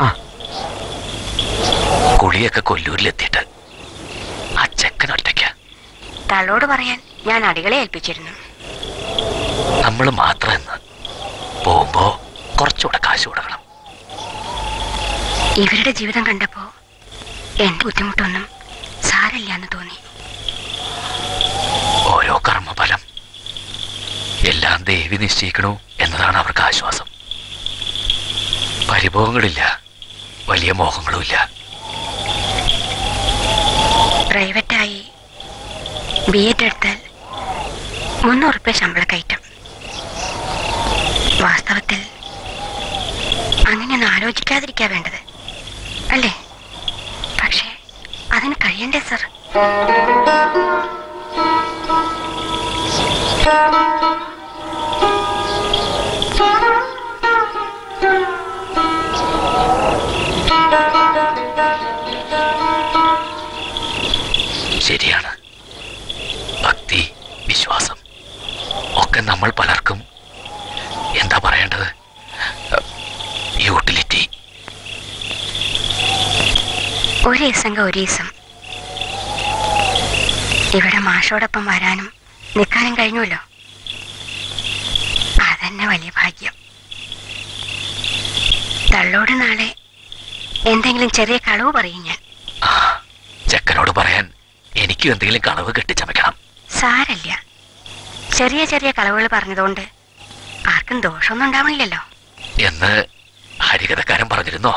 S4: കുളിയൊക്കെ കൊല്ലൂരിലെത്തിയിട്ട്. ആ ചെക്കൻ ഒറ്റയ്ക്ക.
S10: തള്ളോട് പറയാൻ ഞാൻ അടികളെ ഏൽപ്പിച്ചിരുന്നു.
S4: നമ്മൾ മാത്രമെന്ന് പോകുമ്പോ കുറച്ചുകൂടെ കാശ് കൊടുക്കണം.
S10: ഇവരുടെ ജീവിതം കണ്ടപ്പോ എന്റെ ബുദ്ധിമുട്ടൊന്നും സാരമില്ലാന്ന് തോന്നി.
S4: ഓരോ കർമ്മഫലം എല്ലാം ദേവി നിശ്ചയിക്കണു എന്നതാണ് അവർക്ക് ആശ്വാസം. പരിഭവങ്ങളില്ല, വലിയ മോഹങ്ങളുമില്ല.
S10: പ്രൈവറ്റായി BEd എടുത്താൽ 300 രൂപ ശമ്പള കയറ്റം. വാസ്തവത്തിൽ അങ്ങനെയൊന്നും ആലോചിക്കാതിരിക്കാ വേണ്ടത് അല്ലേ? പക്ഷേ അതിന് കഴിയണ്ടേ സർ?
S4: ശരിയാണ്. ഭക്തി, വിശ്വാസം ഒക്കെ നമ്മൾ പലർക്കും എന്താ പറയേണ്ടത്, യൂട്ടിലിറ്റി.
S10: ഒരീസം ഇവിടെ മാഷോടൊപ്പം വരാനും നിൽക്കാനും കഴിഞ്ഞുവല്ലോ. അതന്നെ വലിയ ഭാഗ്യം. തള്ളോട് നാളെ എന്തെങ്കിലും ചെറിയ കളവ് പറയും ഞാൻ.
S4: ചെക്കനോട് പറയാൻ എനിക്കും എന്തെങ്കിലും കളവ് കെട്ടിച്ചമയ്ക്കണം.
S10: സാരല്ല, ചെറിയ ചെറിയ കളവുകൾ പറഞ്ഞതുകൊണ്ട് ആർക്കും ദോഷമൊന്നും ഉണ്ടാവില്ലല്ലോ
S4: എന്ന് ഹരികഥക്കാരൻ പറഞ്ഞിരുന്നോ?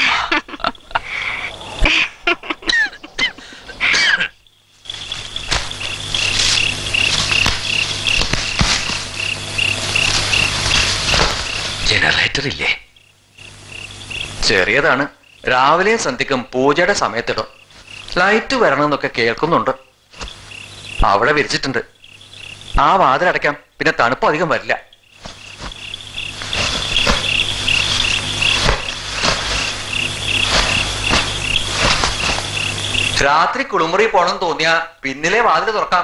S4: ജനറേറ്റർ ഇല്ലേ?
S14: ചെറിയതാണ്. രാവിലെ സന്ധ്യക്കും പൂജയുടെ സമയത്തിടും. ലൈറ്റ് വരണമെന്നൊക്കെ കേൾക്കുന്നുണ്ട്. അവിടെ വിരിച്ചിട്ടുണ്ട്. ആ വാതിലടയ്ക്കാം, പിന്നെ തണുപ്പ് അധികം വരില്ല. രാത്രി കുളിമുറി പോണെന്ന് തോന്നിയാ പിന്നിലെ വാതിൽ തുറക്കാം.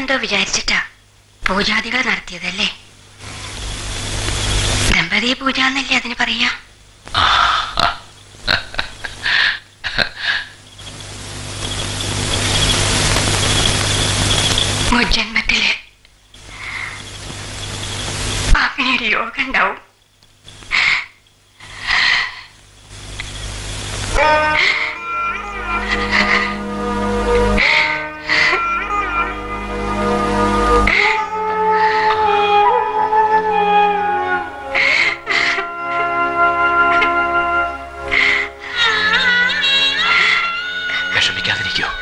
S10: എന്തോ വിചാരിച്ചിട്ടാ പൂജാദികൾ നടത്തിയതല്ലേ? ദമ്പതി പൂജ എന്നല്ലേ അതിന് പറയാ? മുജ്ജന്മത്തില് അങ്ങനൊരു യോഗം ഉണ്ടാവും.
S4: വിഷമിക്കാതിരിക്കോ?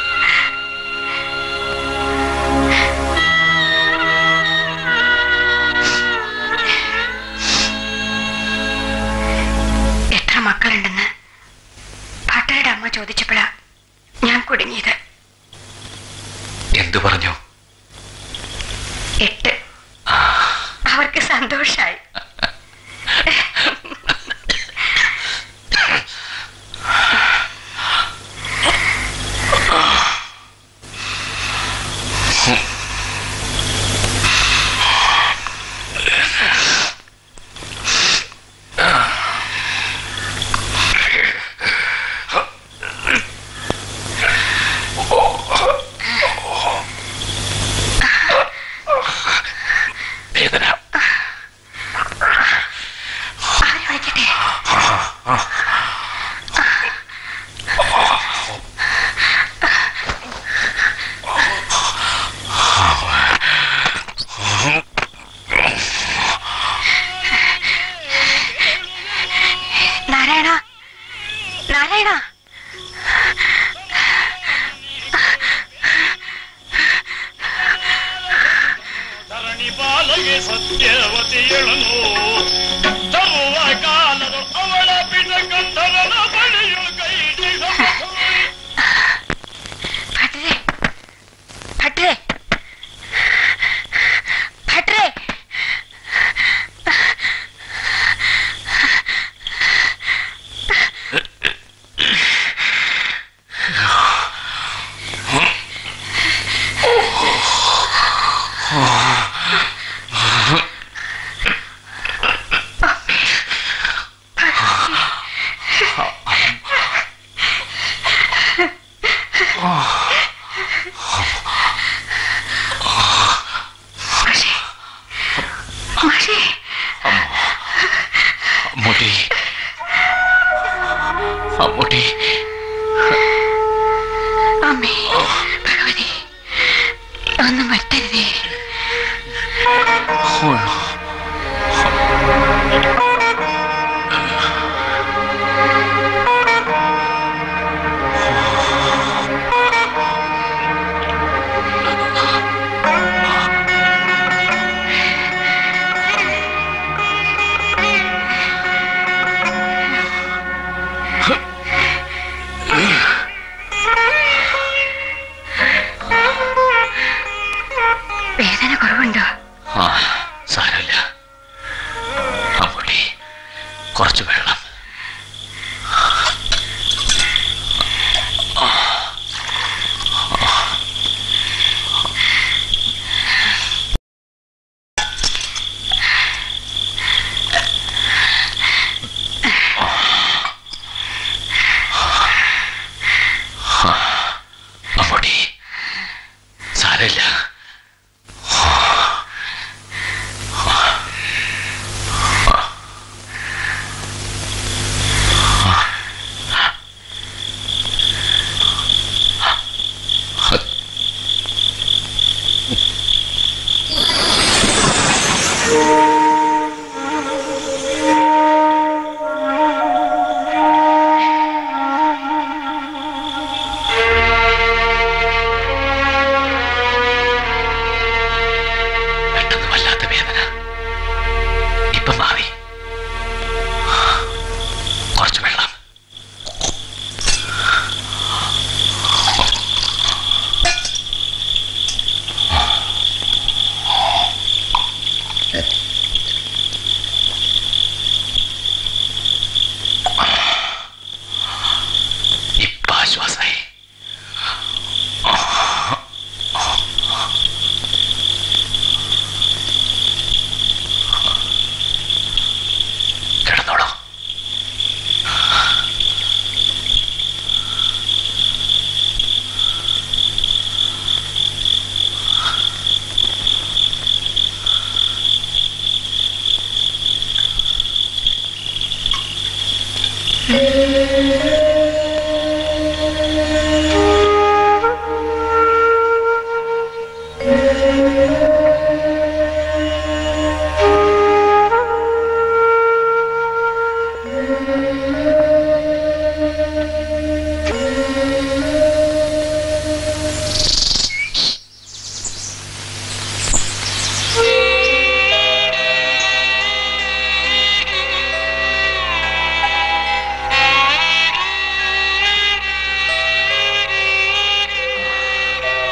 S10: എത്ര മക്കളുണ്ടെന്ന് ഭട്ടയുടെ അമ്മ ചോദിച്ചപ്പോഴാ ഞാൻ കുടുങ്ങിയത്.
S4: എന്തു പറഞ്ഞു?
S10: 8. അവർക്ക് സന്തോഷായി.